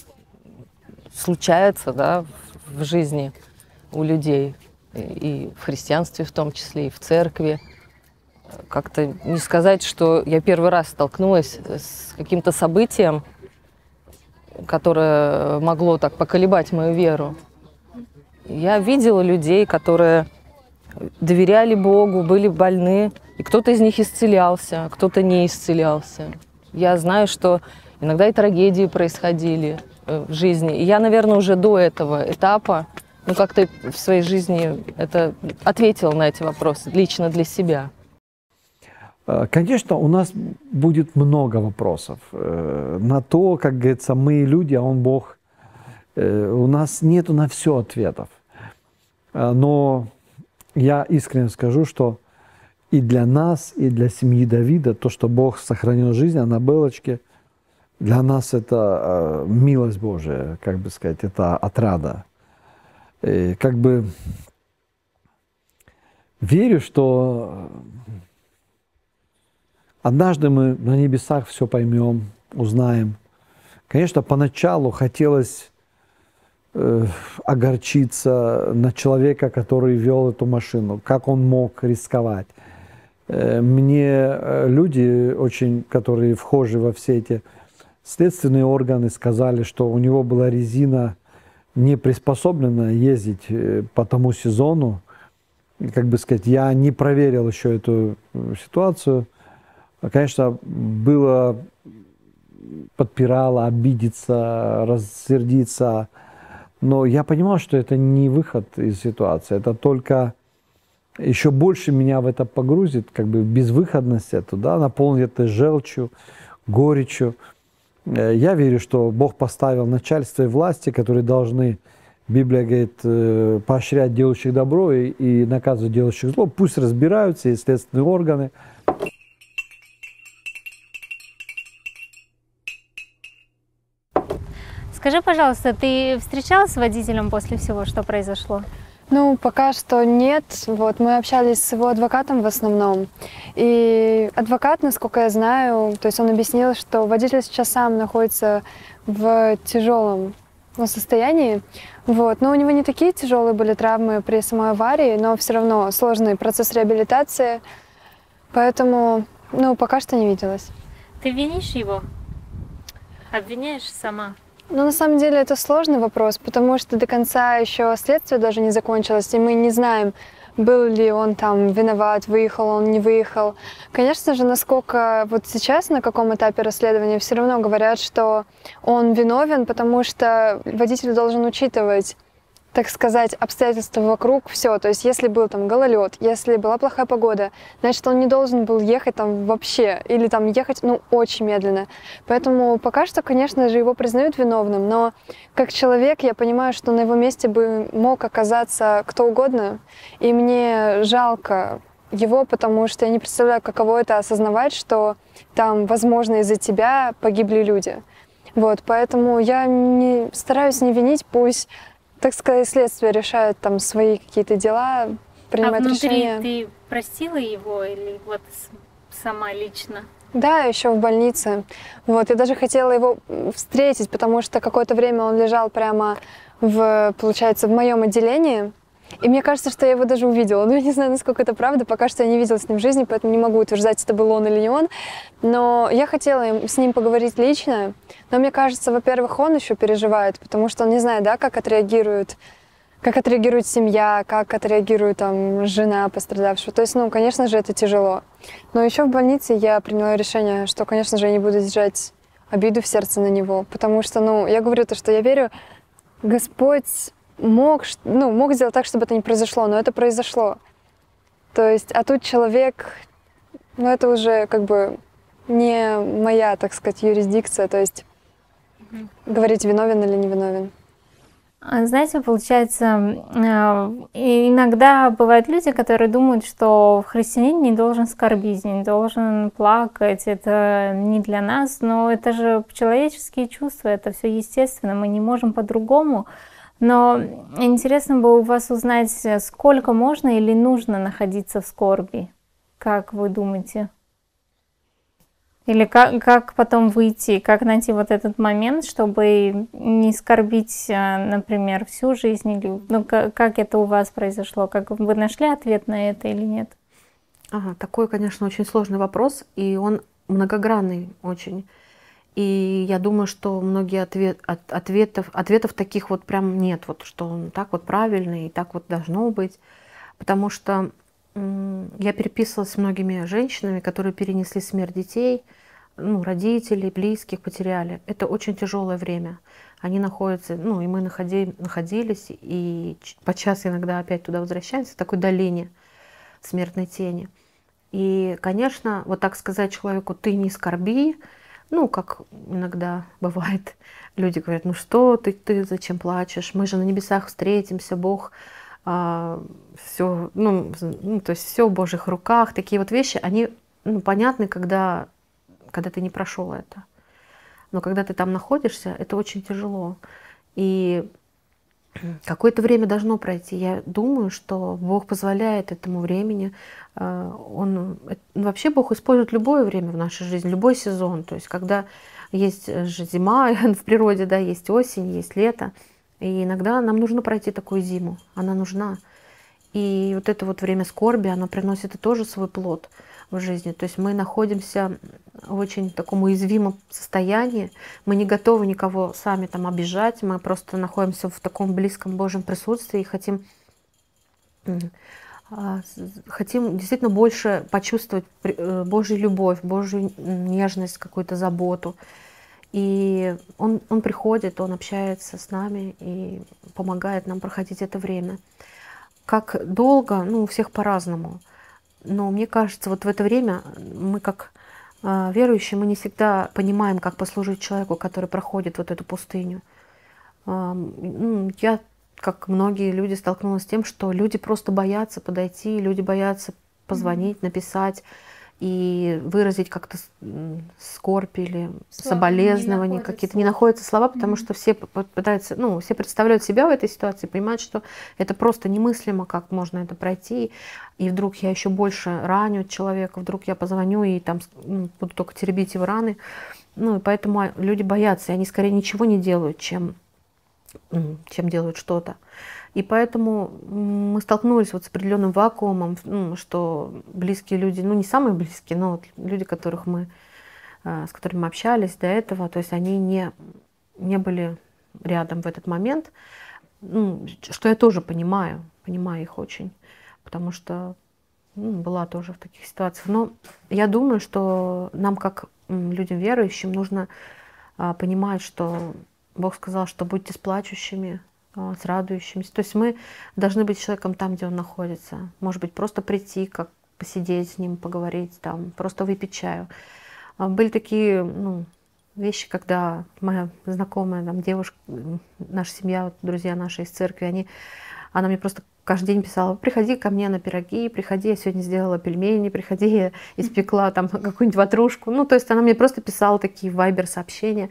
случается, да, в жизни у людей, и в христианстве в том числе, и в церкви. Как-то не сказать, что я первый раз столкнулась с каким-то событием, которое могло так поколебать мою веру. Я видела людей, которые доверяли Богу, были больны, и кто-то из них исцелялся, кто-то не исцелялся. Я знаю, что иногда и трагедии происходили в жизни. И я, наверное, уже до этого этапа, ну, как-то в своей жизни это ответила на эти вопросы лично для себя. Конечно, у нас будет много вопросов на то, как говорится, мы люди, а Он Бог. У нас нету на все ответов. Но я искренне скажу, что и для нас, и для семьи Давида, то, что Бог сохранил жизнь Аннабелочке, для нас это милость Божия, как бы сказать, это отрада. И как бы верю, что однажды мы на небесах все поймем, узнаем. Конечно, поначалу хотелось э, огорчиться на человека, который вел эту машину, как он мог рисковать. Э, мне люди, очень, которые вхожи во все эти следственные органы, сказали, что у него была резина не приспособлена ездить по тому сезону. Как бы сказать, я не проверил еще эту ситуацию. Конечно, было, подпирало, обидеться, рассердиться. Но я понимал, что это не выход из ситуации. Это только еще больше меня в это погрузит, как бы безвыходность эту, да, наполнит это желчью, горечью. Я верю, что Бог поставил начальство и власти, которые должны, Библия говорит, поощрять делающих добро и, и наказывать делающих зло. Пусть разбираются, и следственные органы. Скажи, пожалуйста, ты встречалась с водителем после всего, что произошло? Ну, пока что нет. Вот, мы общались с его адвокатом в основном. И адвокат, насколько я знаю, то есть он объяснил, что водитель сейчас сам находится в тяжелом ну, состоянии. Вот. Но у него не такие тяжелые были травмы при самой аварии, но все равно сложный процесс реабилитации. Поэтому, ну, пока что не виделась. Ты винишь его? Обвиняешь сама? Ну, на самом деле, это сложный вопрос, потому что до конца еще следствие даже не закончилось, и мы не знаем, был ли он там виноват, выехал он, не выехал. Конечно же, насколько вот сейчас, на каком этапе расследования, все равно говорят, что он виновен, потому что водитель должен учитывать, так сказать, обстоятельства вокруг, все. То есть, если был там гололед, если была плохая погода, значит, он не должен был ехать там вообще, или там ехать, ну, очень медленно. Поэтому пока что, конечно же, его признают виновным, но как человек я понимаю, что на его месте бы мог оказаться кто угодно, и мне жалко его, потому что я не представляю, каково это осознавать, что там, возможно, из-за тебя погибли люди. Вот, поэтому я не, стараюсь не винить, пусть, так сказать, следствие решает там свои какие-то дела, принимает а внутри решения. Ты простила его или вот сама лично? Да, еще в больнице. Вот, я даже хотела его встретить, потому что какое-то время он лежал прямо в, получается, в моем отделении. И мне кажется, что я его даже увидела. Ну, я не знаю, насколько это правда. Пока что я не видела с ним в жизни, поэтому не могу утверждать, это был он или не он. Но я хотела с ним поговорить лично. Но мне кажется, во-первых, он еще переживает, потому что он не знает, да, как отреагирует, как отреагирует семья, как отреагирует там жена пострадавшего. То есть, ну, конечно же, это тяжело. Но еще в больнице я приняла решение, что, конечно же, я не буду держать обиду в сердце на него. Потому что, ну, я говорю то, что я верю, Господь мог, ну, мог сделать так, чтобы это не произошло, но это произошло. То есть, а тут человек, ну, это уже как бы не моя, так сказать, юрисдикция, то есть mm-hmm. говорить, виновен или не виновен. Знаете, получается, иногда бывают люди, которые думают, что христианин не должен скорбить, не должен плакать, это не для нас, но это же человеческие чувства, это все естественно, мы не можем по-другому. Но интересно было у вас узнать, сколько можно или нужно находиться в скорби, как вы думаете? Или как, как потом выйти, как найти вот этот момент, чтобы не скорбить, например, всю жизнь? Или, ну, как, как это у вас произошло? Как вы нашли ответ на это или нет? Ага, такой, конечно, очень сложный вопрос, и он многогранный очень. И я думаю, что многие ответ, от, ответов, ответов таких вот прям нет, вот, что он так вот правильный и так вот должно быть. Потому что я переписывалась с многими женщинами, которые перенесли смерть детей, ну, родителей, близких потеряли. Это очень тяжелое время. Они находятся, ну, и мы находи, находились, и подчас иногда опять туда возвращаемся, в такой долине смертной тени. И, конечно, вот так сказать человеку: ты не скорби, ну, как иногда бывает, люди говорят: ну что ты, ты зачем плачешь, мы же на небесах встретимся, Бог... А, все, ну, ну, то есть все в Божьих руках, такие вот вещи, они, ну, понятны, когда, когда ты не прошел это. Но когда ты там находишься, это очень тяжело. И какое-то время должно пройти. Я думаю, что Бог позволяет этому времени. Он, вообще Бог использует любое время в нашей жизни, любой сезон. То есть когда есть же зима в природе, да, есть осень, есть лето. И иногда нам нужно пройти такую зиму, она нужна. И вот это вот время скорби, оно приносит и тоже свой плод в жизни. То есть мы находимся в очень таком уязвимом состоянии, мы не готовы никого сами там обижать, мы просто находимся в таком близком Божьем присутствии и хотим, хотим действительно больше почувствовать Божью любовь, Божью нежность, какую-то заботу. И он, он приходит, он общается с нами и помогает нам проходить это время. Как долго? Ну, у всех по-разному. Но мне кажется, вот в это время мы как э, верующие, мы не всегда понимаем, как послужить человеку, который проходит вот эту пустыню. Э, ну, я, как многие люди, столкнулась с тем, что люди просто боятся подойти, люди боятся позвонить, написать и выразить как-то скорбь или слова, соболезнования какие-то. Не находятся слова, потому mm-hmm. что все пытаются, ну, все представляют себя в этой ситуации, понимают, что это просто немыслимо, как можно это пройти. И вдруг я еще больше раню человека, вдруг я позвоню и там ну, буду только теребить его раны. Ну, и поэтому люди боятся, и они скорее ничего не делают, чем, чем делают что-то. И поэтому мы столкнулись вот с определенным вакуумом, ну, что близкие люди, ну не самые близкие, но вот люди, которых мы, с которыми мы общались до этого, то есть они не, не были рядом в этот момент, ну, что я тоже понимаю, понимаю их очень, потому что ну, была тоже в таких ситуациях. Но я думаю, что нам, как людям верующим, нужно понимать, что Бог сказал, что будьте с плачущими, с радующимися. То есть мы должны быть человеком там, где он находится. Может быть, просто прийти, как посидеть с ним, поговорить, там, просто выпить чаю. Были такие ну, вещи, когда моя знакомая там, девушка, наша семья, вот, друзья наши из церкви, они, она мне просто каждый день писала: приходи ко мне на пироги, приходи, я сегодня сделала пельмени, приходи, я испекла там какую-нибудь ватрушку. Ну, то есть она мне просто писала такие вайбер-сообщения,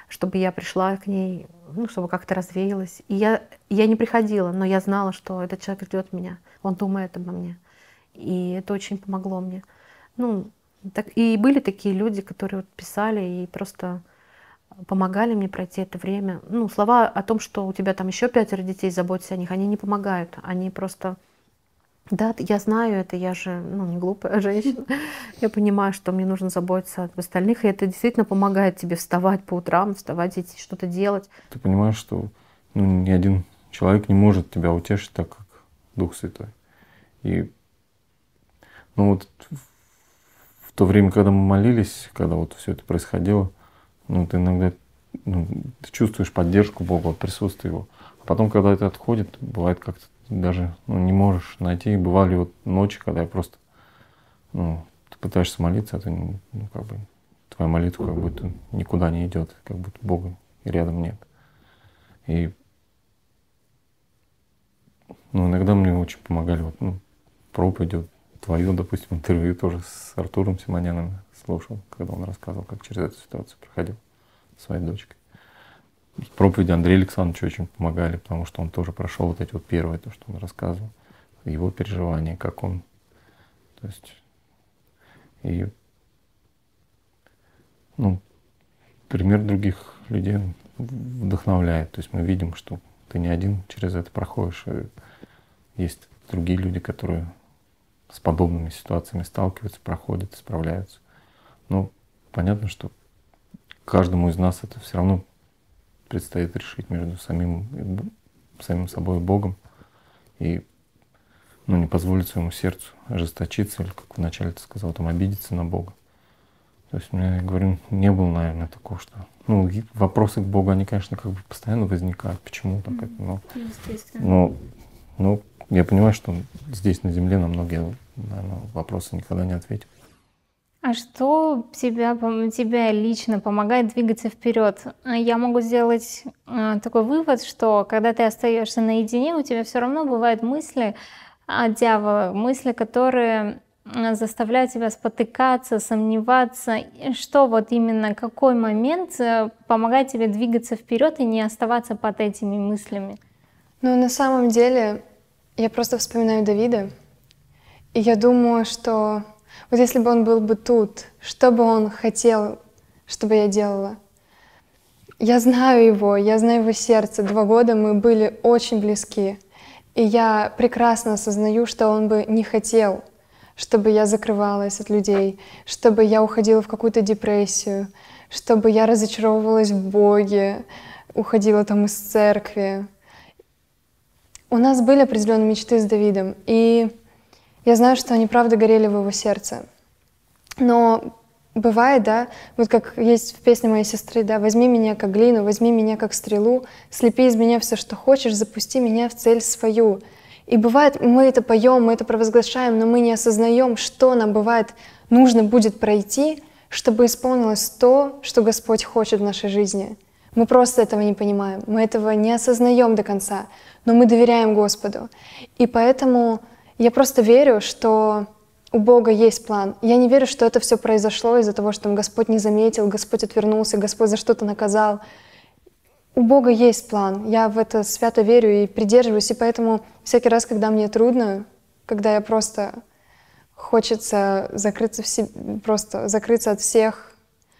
чтобы я пришла к ней, ну, чтобы как-то развеялась. И я, я не приходила, но я знала, что этот человек ждет меня, он думает обо мне. И это очень помогло мне. Ну, так, и были такие люди, которые вот писали и просто помогали мне пройти это время. Ну, слова о том, что у тебя там еще пятеро детей, заботься о них, они не помогают. Они просто... Да, я знаю это, я же ну, не глупая женщина. Я понимаю, что мне нужно заботиться об остальных, и это действительно помогает тебе вставать по утрам, вставать, идти что-то делать. Ты понимаешь, что ну, ни один человек не может тебя утешить так, как Дух Святой. И ну, вот в то время, когда мы молились, когда вот все это происходило, ну, ты иногда ну, ты чувствуешь поддержку Бога, присутствие Его. А потом, когда это отходит, бывает как-то даже ну, не можешь найти. Бывали вот ночи, когда я просто, ну, ты пытаешься молиться, а ты, ну, как бы, твоя молитва как будто никуда не идет, как будто Бога рядом нет. И ну, иногда мне очень помогали, вот, ну, проповедь, вот, твою, допустим, интервью тоже с Артуром Симоняном слушал, когда он рассказывал, как через эту ситуацию проходил со своей дочкой. Проповеди Андрея Александровича очень помогали, потому что он тоже прошел вот эти вот первые, то, что он рассказывал, его переживания, как он, то есть, и, ну, пример других людей вдохновляет, то есть мы видим, что ты не один через это проходишь, и есть другие люди, которые с подобными ситуациями сталкиваются, проходят, справляются. Но понятно, что каждому из нас это все равно предстоит решить между самим, самим собой и Богом. И ну, не позволить своему сердцу ожесточиться, или, как вначале ты сказал, там, обидеться на Бога. То есть у меня, я говорю, не было, наверное, такого, что... Ну, вопросы к Богу, они, конечно, как бы постоянно возникают. Почему так это? Но, но, но я понимаю, что здесь, на земле, на многие, наверное, вопросы никогда не ответим. А что тебя, тебя лично помогает двигаться вперед? Я могу сделать э, такой вывод, что когда ты остаешься наедине, у тебя все равно бывают мысли от дьявола, мысли, которые заставляют тебя спотыкаться, сомневаться. Что вот именно, какой момент помогает тебе двигаться вперед и не оставаться под этими мыслями? Ну, на самом деле, я просто вспоминаю Давида, и я думаю, что вот если бы он был бы тут, что бы он хотел, чтобы я делала? Я знаю его, я знаю его сердце. Два года мы были очень близки. И я прекрасно осознаю, что он бы не хотел, чтобы я закрывалась от людей, чтобы я уходила в какую-то депрессию, чтобы я разочаровывалась в Боге, уходила там из церкви. У нас были определенные мечты с Давидом, и я знаю, что они правда горели в его сердце. Но бывает, да, вот как есть в песне моей сестры, да, «Возьми меня как глину, возьми меня как стрелу, слепи из меня все, что хочешь, запусти меня в цель свою». И бывает, мы это поем, мы это провозглашаем, но мы не осознаем, что нам бывает нужно будет пройти, чтобы исполнилось то, что Господь хочет в нашей жизни. Мы просто этого не понимаем, мы этого не осознаем до конца, но мы доверяем Господу. И поэтому я просто верю, что у Бога есть план. Я не верю, что это все произошло из-за того, что Господь не заметил, Господь отвернулся, Господь за что-то наказал. У Бога есть план. Я в это свято верю и придерживаюсь. И поэтому всякий раз, когда мне трудно, когда я просто хочется закрыться в себе, просто закрыться от всех,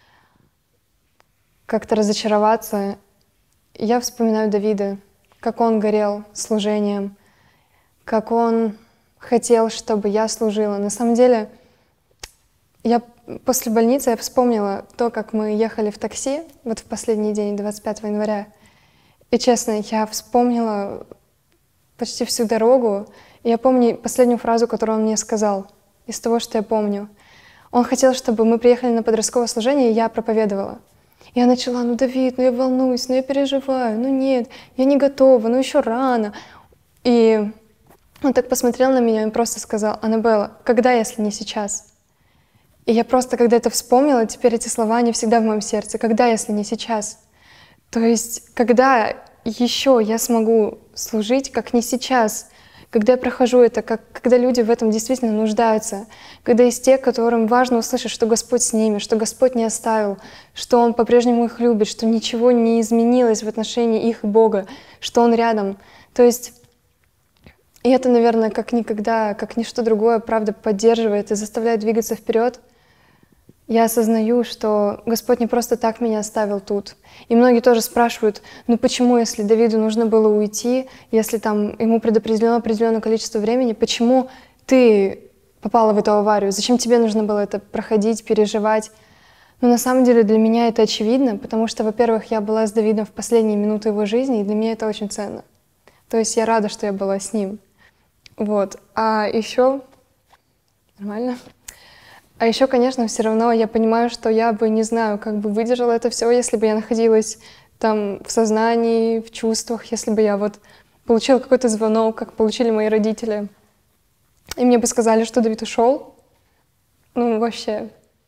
как-то разочароваться, я вспоминаю Давида, как он горел служением, как он хотел, чтобы я служила. На самом деле, я после больницы я вспомнила то, как мы ехали в такси, вот в последний день, двадцать пятого января. И честно, я вспомнила почти всю дорогу. И я помню последнюю фразу, которую он мне сказал, из того, что я помню. Он хотел, чтобы мы приехали на подростковое служение, и я проповедовала. Я начала: ну, Давид, ну я волнуюсь, ну я переживаю, ну нет, я не готова, ну еще рано. И он так посмотрел на меня и просто сказал: Аннабелла, когда, если не сейчас? И я просто, когда это вспомнила, теперь эти слова, они всегда в моем сердце. Когда, если не сейчас? То есть, когда еще я смогу служить, как не сейчас? Когда я прохожу это, как, когда люди в этом действительно нуждаются, когда есть те, которым важно услышать, что Господь с ними, что Господь не оставил, что Он по-прежнему их любит, что ничего не изменилось в отношении их и Бога, что Он рядом. То есть, и это, наверное, как никогда, как ничто другое, правда, поддерживает и заставляет двигаться вперед. Я осознаю, что Господь не просто так меня оставил тут. И многие тоже спрашивают, ну почему, если Давиду нужно было уйти, если там ему предопределено определенное количество времени, почему ты попала в эту аварию? Зачем тебе нужно было это проходить, переживать? Но на самом деле для меня это очевидно, потому что, во-первых, я была с Давидом в последние минуты его жизни, и для меня это очень ценно. То есть я рада, что я была с ним. Вот. А еще... Нормально? А еще, конечно, все равно я понимаю, что я бы, не знаю, как бы выдержала это все, если бы я находилась там в сознании, в чувствах, если бы я вот получила какой-то звонок, как получили мои родители, и мне бы сказали, что Давид ушел. Ну, вообще,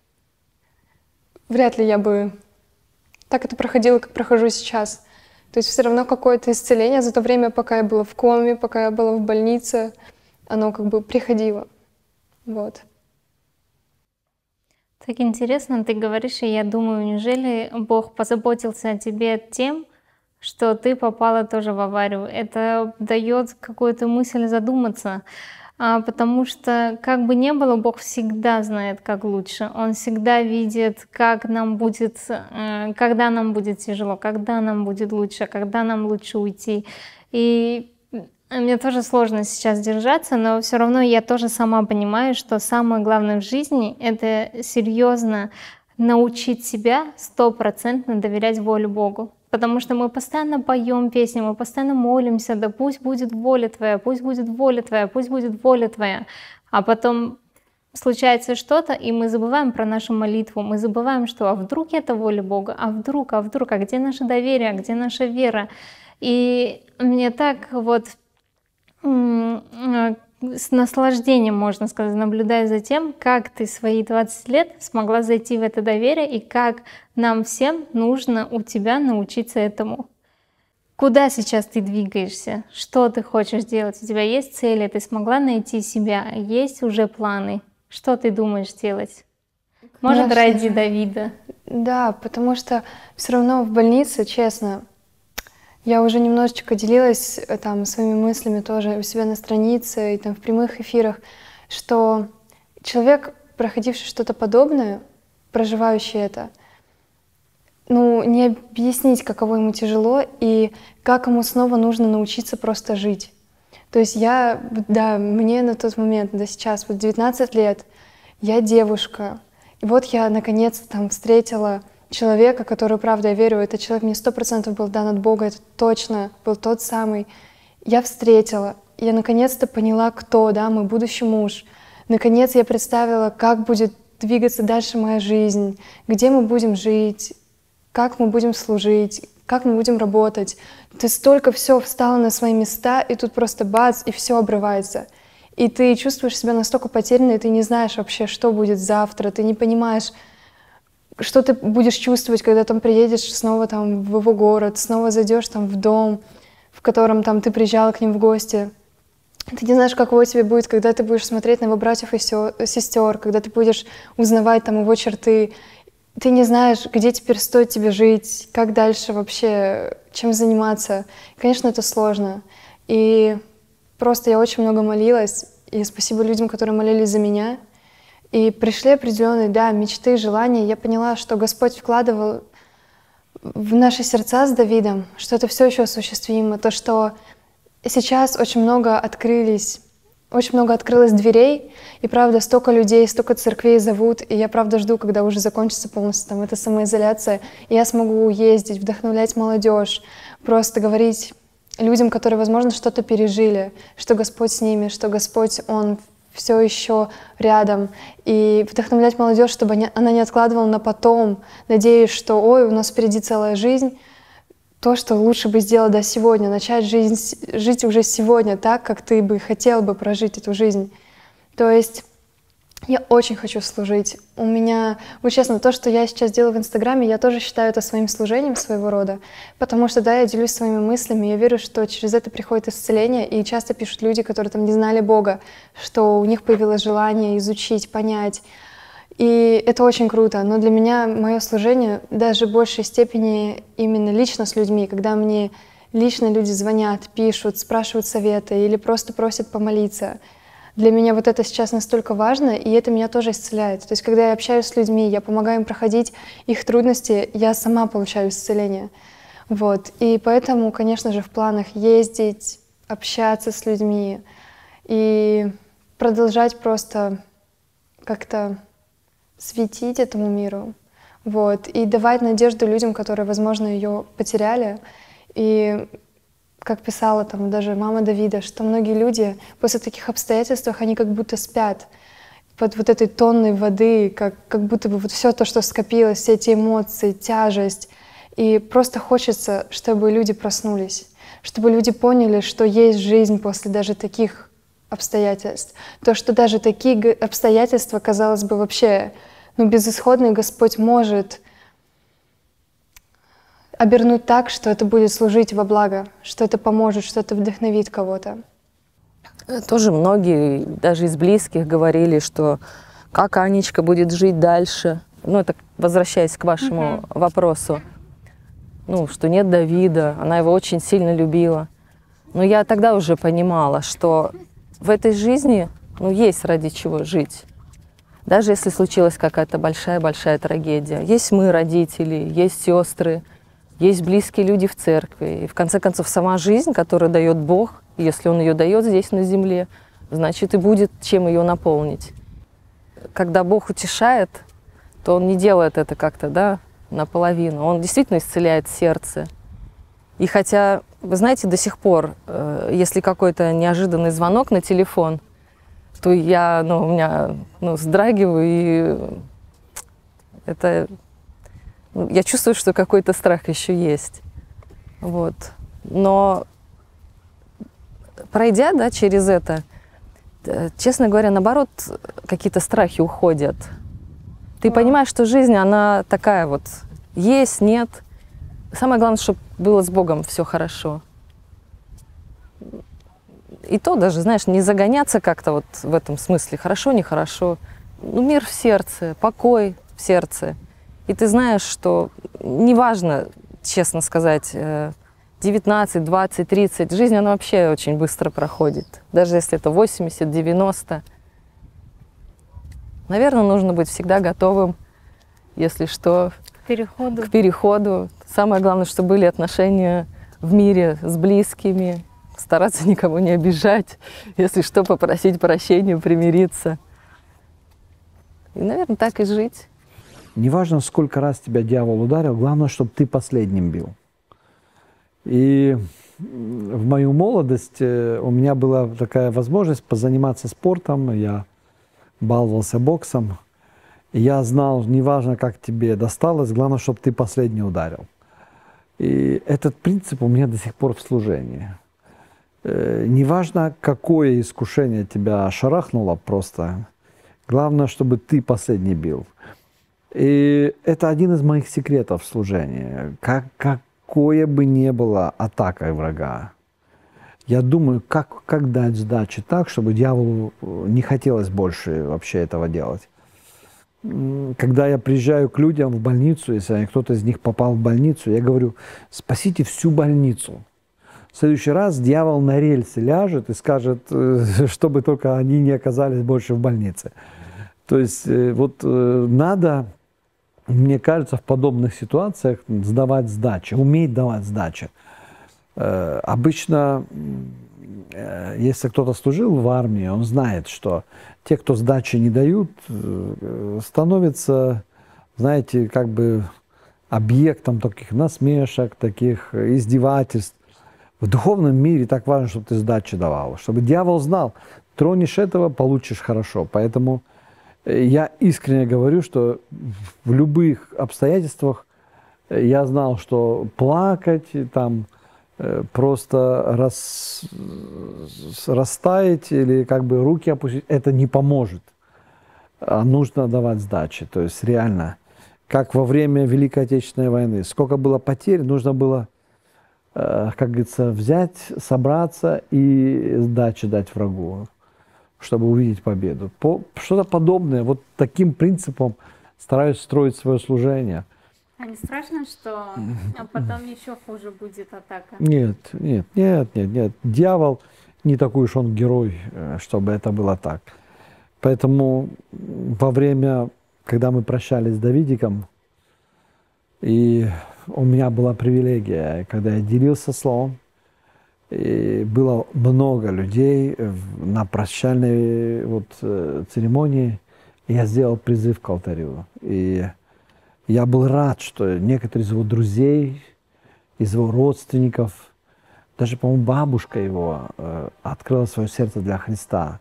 вряд ли я бы так это проходила, как прохожу сейчас. То есть все равно какое-то исцеление за то время, пока я была в коме, пока я была в больнице, оно как бы приходило. Вот. Так интересно, ты говоришь, и я думаю, неужели Бог позаботился о тебе тем, что ты попала тоже в аварию? Это дает какую-то мысль задуматься, а, потому что как бы ни было, Бог всегда знает, как лучше. Он всегда видит, как нам будет, э, когда нам будет тяжело, когда нам будет лучше, когда нам лучше уйти. И мне тоже сложно сейчас держаться, но все равно я тоже сама понимаю, что самое главное в жизни — это серьезно научить себя стопроцентно доверять воле Богу. Потому что мы постоянно поем песни, мы постоянно молимся, да пусть будет воля Твоя, пусть будет воля Твоя, пусть будет воля Твоя. А потом случается что-то, и мы забываем про нашу молитву, мы забываем, что а вдруг это воля Бога, а вдруг, а вдруг, а где наше доверие, а где наша вера. И мне так вот с наслаждением, можно сказать, наблюдая за тем, как ты свои двадцать лет смогла зайти в это доверие и как нам всем нужно у тебя научиться этому. Куда сейчас ты двигаешься? Что ты хочешь делать? У тебя есть цели? Ты смогла найти себя? Есть уже планы? Что ты думаешь делать? Может, Конечно. ради Давида? Да, потому что все равно в больнице, честно, я уже немножечко делилась там своими мыслями тоже у себя на странице и там в прямых эфирах, что человек, проходивший что-то подобное, проживающий это, ну, не объяснить, каково ему тяжело и как ему снова нужно научиться просто жить. То есть я, да, мне на тот момент, да сейчас, вот девятнадцать лет, я девушка, и вот я наконец-то там встретила человека, который, правда, я верю, этот человек мне сто процентов был дан от Бога, это точно был тот самый. Я встретила, я наконец-то поняла, кто, да, мой будущий муж. Наконец я представила, как будет двигаться дальше моя жизнь, где мы будем жить, как мы будем служить, как мы будем работать. То есть столько все встало на свои места, и тут просто бац, и все обрывается. И ты чувствуешь себя настолько потерянной, ты не знаешь вообще, что будет завтра, ты не понимаешь, что ты будешь чувствовать, когда там приедешь снова там в его город, снова зайдешь там в дом, в котором там ты приезжала к ним в гости. Ты не знаешь, каково тебе будет, когда ты будешь смотреть на его братьев и сестер, когда ты будешь узнавать там его черты. Ты не знаешь, где теперь стоит тебе жить, как дальше вообще, чем заниматься. Конечно, это сложно. И просто я очень много молилась, и спасибо людям, которые молились за меня. И пришли определенные, да, мечты, желания. Я поняла, что Господь вкладывал в наши сердца с Давидом, что это все еще осуществимо. То, что сейчас очень много открылись, очень много открылось дверей, и, правда, столько людей, столько церквей зовут, и я, правда, жду, когда уже закончится полностью там эта самоизоляция, и я смогу ездить, вдохновлять молодежь, просто говорить людям, которые, возможно, что-то пережили, что Господь с ними, что Господь, Он все еще рядом, и вдохновлять молодежь, чтобы они, она не откладывала на потом, надеясь, что ой, у нас впереди целая жизнь, то, что лучше бы сделать до сегодня, начать жизнь, жить уже сегодня так, как ты бы хотел бы прожить эту жизнь. То есть Я очень хочу служить. У меня, вот честно, то, что я сейчас делаю в Инстаграме, я тоже считаю это своим служением своего рода, потому что, да, я делюсь своими мыслями, я верю, что через это приходит исцеление, и часто пишут люди, которые там не знали Бога, что у них появилось желание изучить, понять, и это очень круто, но для меня мое служение даже в большей степени именно лично с людьми, когда мне лично люди звонят, пишут, спрашивают советы или просто просят помолиться. Для меня вот это сейчас настолько важно, и это меня тоже исцеляет. То есть, когда я общаюсь с людьми, я помогаю им проходить их трудности, я сама получаю исцеление. Вот. И поэтому, конечно же, в планах ездить, общаться с людьми и продолжать просто как-то светить этому миру. Вот. И давать надежду людям, которые, возможно, ее потеряли. И как писала там даже мама Давида, что многие люди после таких обстоятельств, они как будто спят под вот этой тонной воды, как, как будто бы вот все то, что скопилось, все эти эмоции, тяжесть. И просто хочется, чтобы люди проснулись, чтобы люди поняли, что есть жизнь после даже таких обстоятельств. То, что даже такие обстоятельства, казалось бы, вообще ну, безысходные, Господь может обернуть так, что это будет служить во благо, что это поможет, что это вдохновит кого-то. Тоже многие, даже из близких, говорили, что как Анечка будет жить дальше. Ну, это возвращаясь к вашему mm-hmm. вопросу. Ну, что нет Давида, она его очень сильно любила. Но я тогда уже понимала, что в этой жизни ну, есть ради чего жить. Даже если случилась какая-то большая-большая трагедия. Есть мы, родители, есть сестры, есть близкие люди в церкви. И в конце концов, сама жизнь, которую дает Бог, если Он ее дает здесь на земле, значит и будет чем ее наполнить. Когда Бог утешает, то Он не делает это как-то, да, наполовину. Он действительно исцеляет сердце. И хотя, вы знаете, до сих пор, если какой-то неожиданный звонок на телефон, то я, ну, у меня, ну, вздрагиваю, и это, ну, я чувствую, что какой-то страх еще есть. Вот. Но пройдя, да, через это, честно говоря, наоборот, какие-то страхи уходят. Ты понимаешь, что жизнь, она такая вот, есть, нет. Самое главное, чтобы было с Богом все хорошо. И то даже, знаешь, не загоняться как-то вот в этом смысле, хорошо, нехорошо. Ну, мир в сердце, покой в сердце. И ты знаешь, что неважно, честно сказать, девятнадцать, двадцать, тридцать, жизнь, она вообще очень быстро проходит. Даже если это восемьдесят, девяносто. Наверное, нужно быть всегда готовым, если что, к переходу. К переходу. Самое главное, чтобы были отношения в мире с близкими, стараться никого не обижать, если что, попросить прощения, примириться. И, наверное, так и жить. Неважно, сколько раз тебя дьявол ударил, главное, чтобы ты последним бил. И в мою молодость у меня была такая возможность позаниматься спортом, я баловался боксом. И я знал, неважно, как тебе досталось, главное, чтобы ты последний ударил. И этот принцип у меня до сих пор в служении. Неважно, какое искушение тебя шарахнуло просто, главное, чтобы ты последний бил. И это один из моих секретов в служении. Как, какое бы ни было атакой врага, я думаю, как, как дать сдачи так, чтобы дьяволу не хотелось больше вообще этого делать. Когда я приезжаю к людям в больницу, если кто-то из них попал в больницу, я говорю, спасите всю больницу. В следующий раз дьявол на рельсы ляжет и скажет, чтобы только они не оказались больше в больнице. То есть вот надо, мне кажется, в подобных ситуациях сдавать сдачи, уметь давать сдачи. Обычно, если кто-то служил в армии, он знает, что те, кто сдачи не дают, становятся, знаете, как бы объектом таких насмешек, таких издевательств. В духовном мире так важно, чтобы ты сдачи давал, чтобы дьявол знал, тронешь этого, получишь хорошо. Поэтому я искренне говорю, что в любых обстоятельствах я знал, что плакать, там, просто рас, растаять или как бы руки опустить, это не поможет. нужно давать сдачи. То есть реально, как во время Великой Отечественной войны, сколько было потерь, нужно было, как говорится, взять, собраться и сдачи дать врагу, чтобы увидеть победу. Что-то подобное, вот таким принципом стараюсь строить свое служение. А не страшно, что потом еще хуже будет атака? Нет, нет, нет, нет, нет. Дьявол не такой уж он герой, чтобы это было так. Поэтому во время, когда мы прощались с Давидиком, и у меня была привилегия, когда я делился словом, и было много людей на прощальной вот церемонии, и я сделал призыв к алтарю. И я был рад, что некоторые из его друзей, из его родственников, даже, по-моему, бабушка его э, открыла свое сердце для Христа.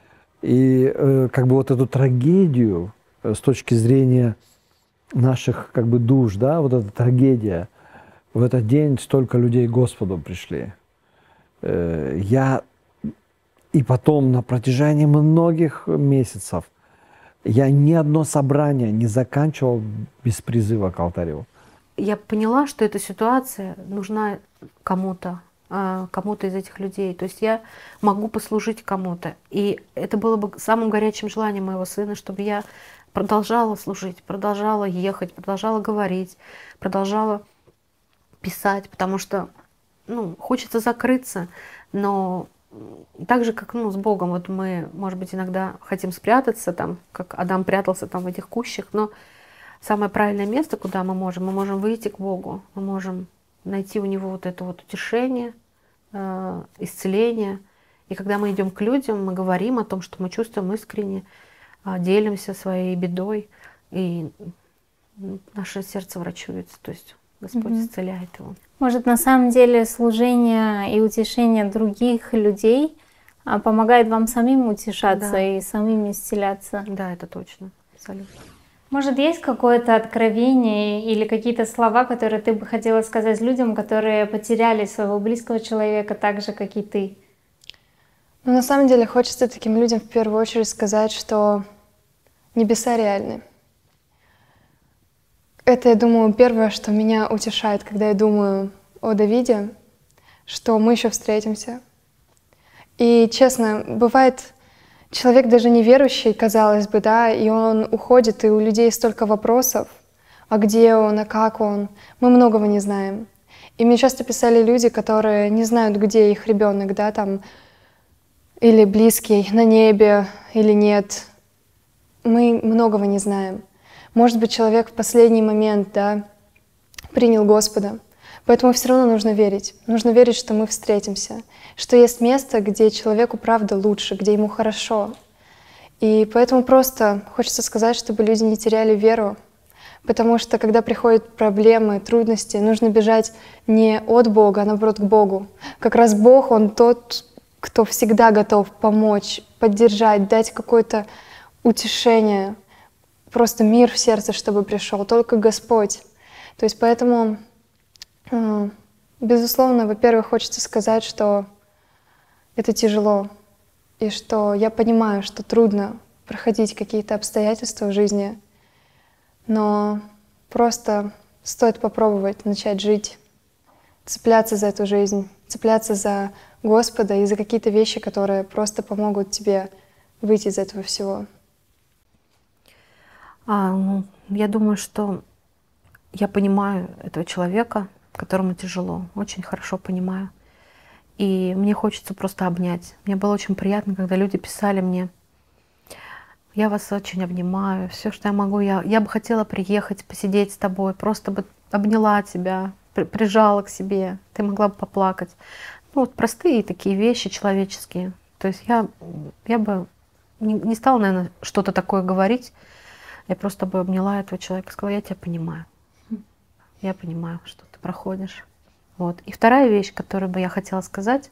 И э, как бы вот эту трагедию э, с точки зрения наших как бы душ, да, вот эта трагедия, в этот день столько людей к Господу пришли. Э, я и потом на протяжении многих месяцев я ни одно собрание не заканчивал без призыва к алтарю. Я поняла, что эта ситуация нужна кому-то, кому-то из этих людей. То есть я могу послужить кому-то. И это было бы самым горячим желанием моего сына, чтобы я продолжала служить, продолжала ехать, продолжала говорить, продолжала писать, потому что ну, хочется закрыться, но так же, как ну, с Богом, вот мы, может быть, иногда хотим спрятаться, там, как Адам прятался там в этих кущах, но самое правильное место, куда мы можем, мы можем выйти к Богу, мы можем найти у Него вот это вот утешение, э, исцеление. И когда мы идем к людям, мы говорим о том, что мы чувствуем искренне, э, делимся своей бедой, и наше сердце врачуется, то есть Господь mm-hmm. исцеляет его. Может, на самом деле служение и утешение других людей помогает вам самим утешаться да. и самим исцеляться? Да, это точно, абсолютно. Может, есть какое-то откровение или какие-то слова, которые ты бы хотела сказать людям, которые потеряли своего близкого человека так же, как и ты? Ну, на самом деле хочется таким людям в первую очередь сказать, что небеса реальны. Это, я думаю, первое, что меня утешает, когда я думаю о Давиде, что мы еще встретимся. И, честно, бывает, человек даже неверующий, казалось бы, да, и он уходит, и у людей столько вопросов, а где он, а как он, мы многого не знаем. И мне часто писали люди, которые не знают, где их ребенок, да, там, или близкий, на небе, или нет. Мы многого не знаем. Может быть, человек в последний момент, да, принял Господа. Поэтому все равно нужно верить. Нужно верить, что мы встретимся, что есть место, где человеку правда лучше, где ему хорошо. И поэтому просто хочется сказать, чтобы люди не теряли веру, потому что когда приходят проблемы, трудности, нужно бежать не от Бога, а наоборот к Богу. Как раз Бог, Он тот, кто всегда готов помочь, поддержать, дать какое-то утешение, просто мир в сердце, чтобы пришел, только Господь. То есть поэтому, безусловно, во-первых, хочется сказать, что это тяжело, и что я понимаю, что трудно проходить какие-то обстоятельства в жизни, но просто стоит попробовать начать жить, цепляться за эту жизнь, цепляться за Господа и за какие-то вещи, которые просто помогут тебе выйти из этого всего. А, ну, я думаю, что я понимаю этого человека, которому тяжело, очень хорошо понимаю. И мне хочется просто обнять. Мне было очень приятно, когда люди писали мне: я вас очень обнимаю, все, что я могу, я, я бы хотела приехать, посидеть с тобой, просто бы обняла тебя, при, прижала к себе, ты могла бы поплакать. Ну, вот простые такие вещи человеческие. То есть я, я бы не, не стала, наверное, что-то такое говорить. Я просто бы обняла этого человека и сказала: я тебя понимаю. Я понимаю, что ты проходишь. Вот. И вторая вещь, которую бы я хотела сказать,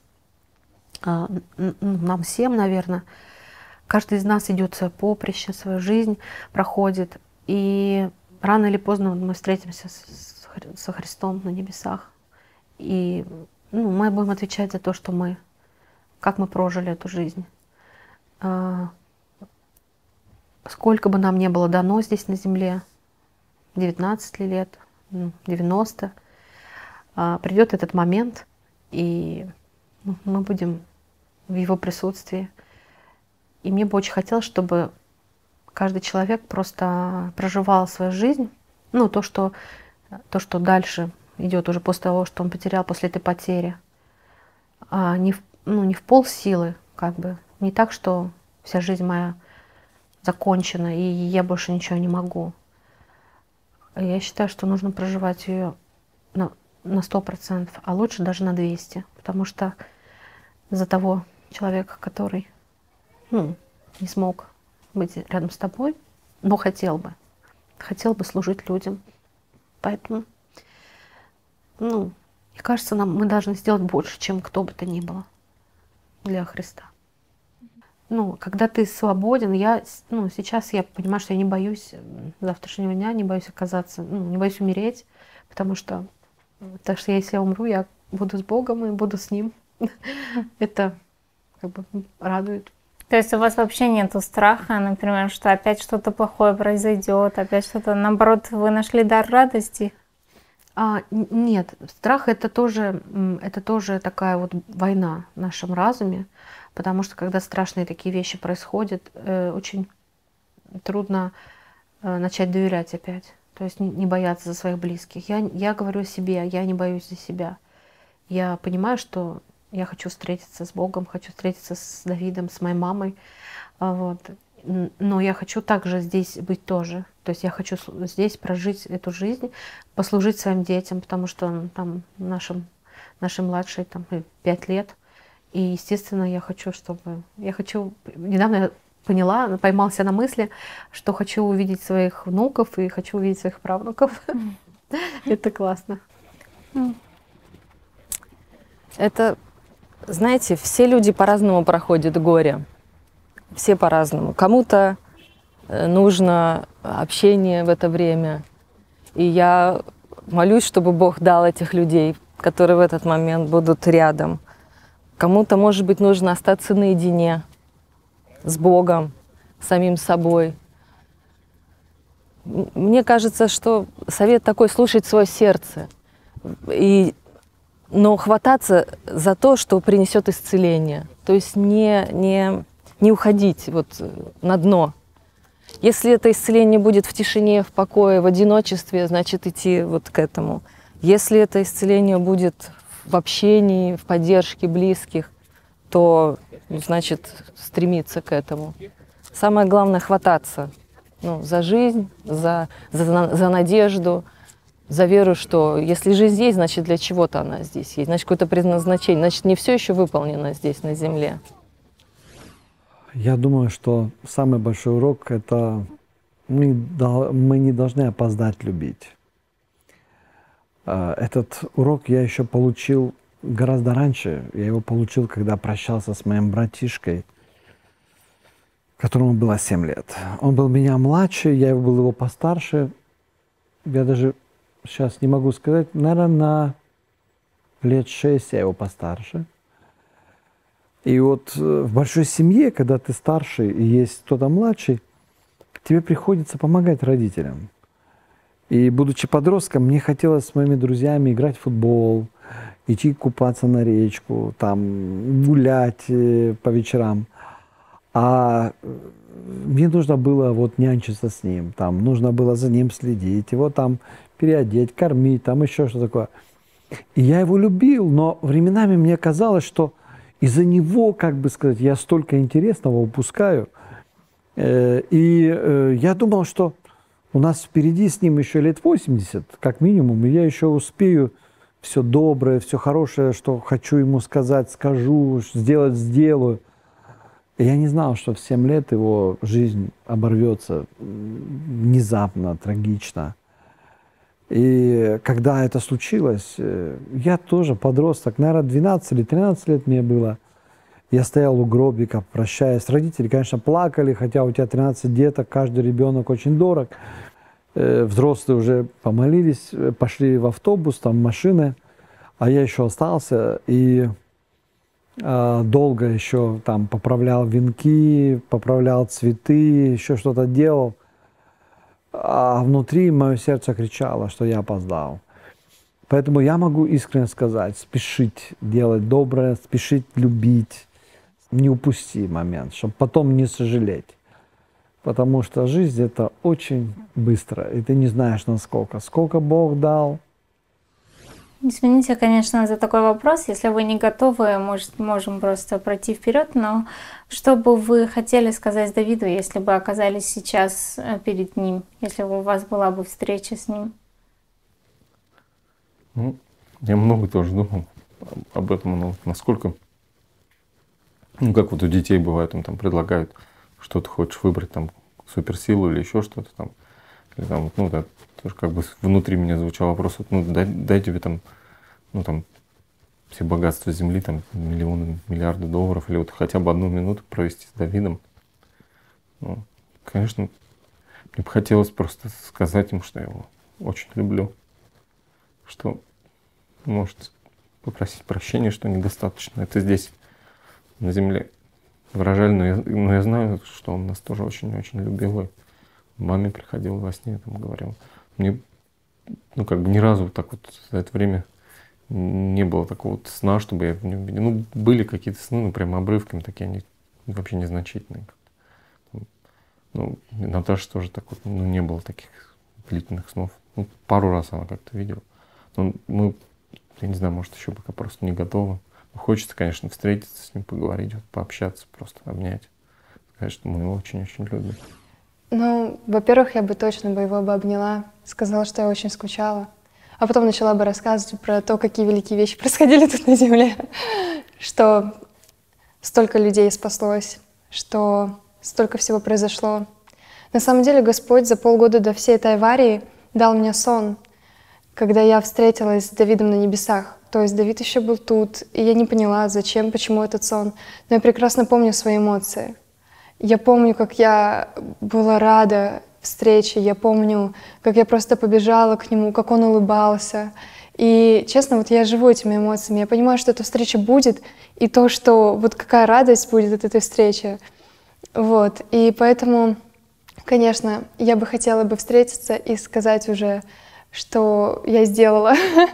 нам всем, наверное, каждый из нас идет свое поприще, свою жизнь проходит. И рано или поздно мы встретимся со Христом на небесах. И ну, мы будем отвечать за то, что мы, как мы прожили эту жизнь. сколько бы нам ни было дано здесь на земле, девятнадцать лет, девяносто, придет этот момент, и мы будем в его присутствии. И мне бы очень хотелось, чтобы каждый человек просто проживал свою жизнь, ну, то, что, то, что дальше идет уже после того, что он потерял, после этой потери, а не в, ну, не в полсилы, как бы, не так, что вся жизнь моя закончена, и я больше ничего не могу. Я считаю, что нужно проживать ее на, на сто процентов, а лучше даже на двести, потому что за того человека, который ну, не смог быть рядом с тобой, но хотел бы, хотел бы служить людям. Поэтому, ну, мне кажется, нам, мы должны сделать больше, чем кто бы то ни было для Христа. Ну, когда ты свободен, я, ну, сейчас я понимаю, что я не боюсь завтрашнего дня, не боюсь оказаться, ну, не боюсь умереть, потому что, так что если я умру, я буду с Богом и буду с Ним. Это как бы радует. То есть у вас вообще нету страха, например, что опять что-то плохое произойдет, опять что-то, наоборот, вы нашли дар радости? А, нет, страх это тоже, это тоже такая вот война в нашем разуме, потому что когда страшные такие вещи происходят, э, очень трудно э, начать доверять опять, то есть не, не бояться за своих близких. Я, я говорю о себе, я не боюсь за себя. Я понимаю, что я хочу встретиться с Богом, хочу встретиться с Давидом, с моей мамой, вот. Но я хочу также здесь быть тоже. То есть я хочу здесь прожить эту жизнь, послужить своим детям, потому что там нашим, нашей младшей там пять лет. И, естественно, я хочу, чтобы... Я хочу... Недавно я поняла, поймала себя на мысли, что хочу увидеть своих внуков и хочу увидеть своих правнуков. Это классно. Это, знаете, все люди по-разному проходят горе. Все по-разному. Кому-то нужно общение в это время. И я молюсь, чтобы Бог дал этих людей, которые в этот момент будут рядом. Кому-то, может быть, нужно остаться наедине с Богом, самим собой. Мне кажется, что совет такой — слушать свое сердце. И, но хвататься за то, что принесет исцеление. То есть не, не, не уходить вот на дно. Если это исцеление будет в тишине, в покое, в одиночестве, значит идти вот к этому. Если это исцеление будет в общении, в поддержке близких, то, значит, стремиться к этому. Самое главное — хвататься ну, за жизнь, за, за, за надежду, за веру, что если жизнь есть, значит, для чего-то она здесь есть, значит, какое-то предназначение, значит, не все еще выполнено здесь, на земле. Я думаю, что самый большой урок — это мы, мы не должны опоздать любить. Этот урок я еще получил гораздо раньше. Я его получил, когда прощался с моим братишкой, которому было семь лет. Он был меня младше, я был его постарше. Я даже сейчас не могу сказать, наверное, на лет шесть я его постарше. И вот в большой семье, когда ты старший и есть кто-то младший, тебе приходится помогать родителям. И будучи подростком, мне хотелось с моими друзьями играть в футбол, идти купаться на речку, там, гулять по вечерам. А мне нужно было вот нянчиться с ним, там, нужно было за ним следить, его там переодеть, кормить, там еще что такое. И я его любил, но временами мне казалось, что из-за него, как бы сказать, я столько интересного упускаю. И я думал, что у нас впереди с ним еще лет восемьдесят, как минимум, и я еще успею все доброе, все хорошее, что хочу ему сказать, скажу, сделать, сделаю. И я не знал, что в семь лет его жизнь оборвется внезапно, трагично. И когда это случилось, я тоже подросток, наверное, двенадцать или тринадцать лет мне было. Я стоял у гробика, прощаясь. Родители, конечно, плакали, хотя у тебя тринадцать деток, каждый ребенок очень дорог. Взрослые уже помолились, пошли в автобус, там машины, а я еще остался. И долго еще там поправлял венки, поправлял цветы, еще что-то делал. А внутри мое сердце кричало, что я опоздал. Поэтому я могу искренне сказать, спешить делать доброе, спешить любить, не упусти момент, чтобы потом не сожалеть. Потому что жизнь это очень быстро, и ты не знаешь насколько. Сколько Бог дал. Извините, конечно, за такой вопрос. Если вы не готовы, может, можем просто пройти вперед. Но что бы вы хотели сказать Давиду, если бы оказались сейчас перед ним, если бы у вас была бы встреча с ним? Ну, я много тоже думал об этом, но насколько, ну как вот у детей бывает, им там предлагают, что ты хочешь выбрать, там суперсилу или еще что-то там, или там, ну да, тоже как бы внутри меня звучал вопрос, ну дай, дай тебе там, ну там все богатства земли, там миллионы, миллиарды долларов, или вот хотя бы одну минуту провести с Давидом. Ну, конечно, мне бы хотелось просто сказать им, что я его очень люблю, что может попросить прощения, что недостаточно. Это здесь, на земле, выражали, но я, но я знаю, что он нас тоже очень-очень любил. И маме приходил во сне, там говорил. Мне, ну, как бы ни разу так вот за это время не было такого вот сна, чтобы я в нем видел. Ну, были какие-то сны, ну, прям обрывками такие, они вообще незначительные. Ну, Наташа тоже так вот, ну, не было таких длительных снов. Ну, пару раз она как-то видела. Но мы, я не знаю, может, еще пока просто не готовы. Хочется, конечно, встретиться с ним, поговорить, вот, пообщаться, просто обнять. Сказать, что мы его очень-очень любим. Ну, во-первых, я бы точно бы его бы обняла, сказала, что я очень скучала. А потом начала бы рассказывать про то, какие великие вещи происходили тут на земле. Что столько людей спаслось, что столько всего произошло. На самом деле Господь за полгода до всей этой аварии дал мне сон, когда я встретилась с Давидом на небесах. То есть Давид еще был тут, и я не поняла, зачем, почему этот сон. Но я прекрасно помню свои эмоции. Я помню, как я была рада встрече, я помню, как я просто побежала к нему, как он улыбался. И, честно, вот я живу этими эмоциями. Я понимаю, что эта встреча будет, и то, что вот какая радость будет от этой встречи. Вот. И поэтому, конечно, я бы хотела бы встретиться и сказать уже, что я сделала,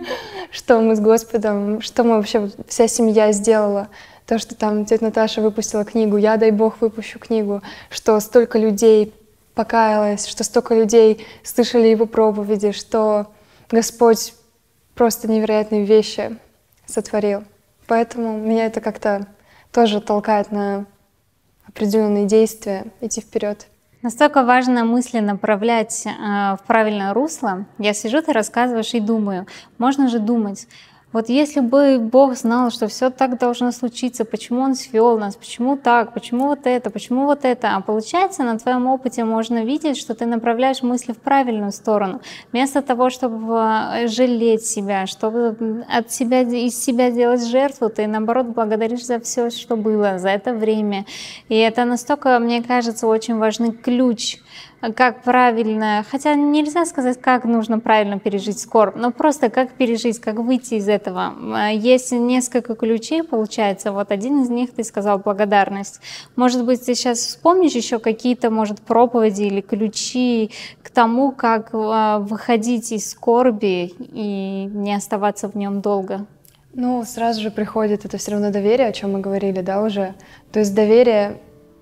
что мы с Господом, что мы вообще, вся семья сделала. То, что там тетя Наташа выпустила книгу, я, дай Бог, выпущу книгу, что столько людей покаялось, что столько людей слышали его проповеди, что Господь просто невероятные вещи сотворил. Поэтому меня это как-то тоже толкает на определенные действия, идти вперед. Настолько важно мысли направлять э, в правильное русло. Я сижу, ты рассказываешь и думаю, можно же думать, вот если бы Бог знал, что все так должно случиться, почему Он свел нас, почему так, почему вот это, почему вот это. А получается, на твоем опыте можно видеть, что ты направляешь мысли в правильную сторону. Вместо того, чтобы жалеть себя, чтобы от себя, из себя делать жертву, ты наоборот благодаришь за все, что было, за это время. И это настолько, мне кажется, очень важный ключ, как правильно, хотя нельзя сказать, как нужно правильно пережить скорбь, но просто как пережить, как выйти из этого. Есть несколько ключей, получается, вот один из них ты сказал благодарность. Может быть, ты сейчас вспомнишь еще какие-то, может, проповеди или ключи к тому, как выходить из скорби и не оставаться в нем долго? Ну, сразу же приходит это все равно доверие, о чем мы говорили, да, уже. То есть доверие,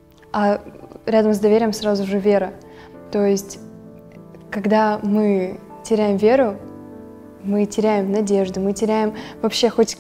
а рядом с доверием сразу же вера. То есть, когда мы теряем веру, мы теряем надежду, мы теряем вообще хоть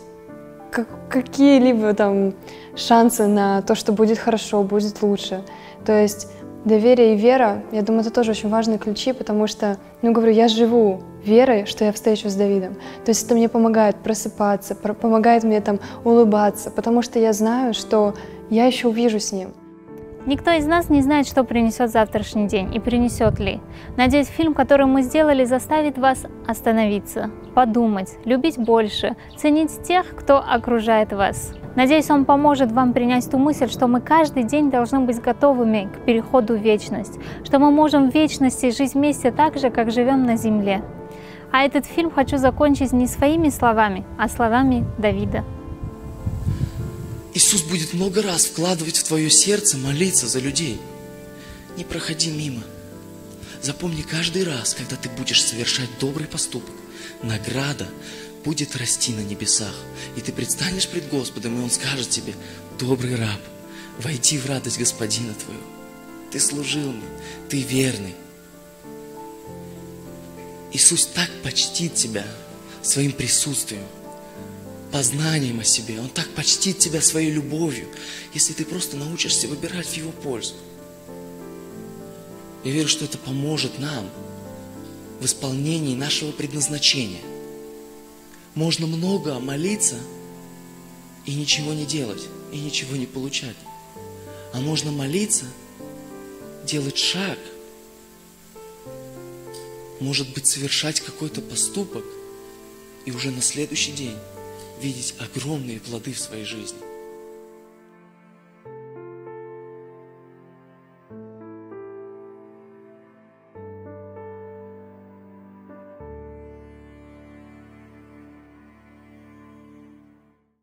какие-либо там шансы на то, что будет хорошо, будет лучше. То есть доверие и вера, я думаю, это тоже очень важные ключи, потому что, ну, говорю, я живу верой, что я встречусь с Давидом. То есть это мне помогает просыпаться, помогает мне там улыбаться, потому что я знаю, что я еще увижу с ним. Никто из нас не знает, что принесет завтрашний день и принесет ли. Надеюсь, фильм, который мы сделали, заставит вас остановиться, подумать, любить больше, ценить тех, кто окружает вас. Надеюсь, он поможет вам принять ту мысль, что мы каждый день должны быть готовыми к переходу в вечность, что мы можем в вечности жить вместе так же, как живем на земле. А этот фильм хочу закончить не своими словами, а словами Давида. Иисус будет много раз вкладывать в твое сердце молиться за людей. Не проходи мимо. Запомни, каждый раз, когда ты будешь совершать добрый поступок, награда будет расти на небесах. И ты предстанешь пред Господом, и Он скажет тебе: добрый раб, войди в радость Господина твоего. Ты служил мне, ты верный. Иисус так почтит тебя своим присутствием, познанием о себе. Он так почтит тебя своей любовью, если ты просто научишься выбирать в Его пользу. Я верю, что это поможет нам в исполнении нашего предназначения. Можно много молиться и ничего не делать, и ничего не получать. А можно молиться, делать шаг, может быть, совершать какой-то поступок, и уже на следующий день видеть огромные плоды в своей жизни.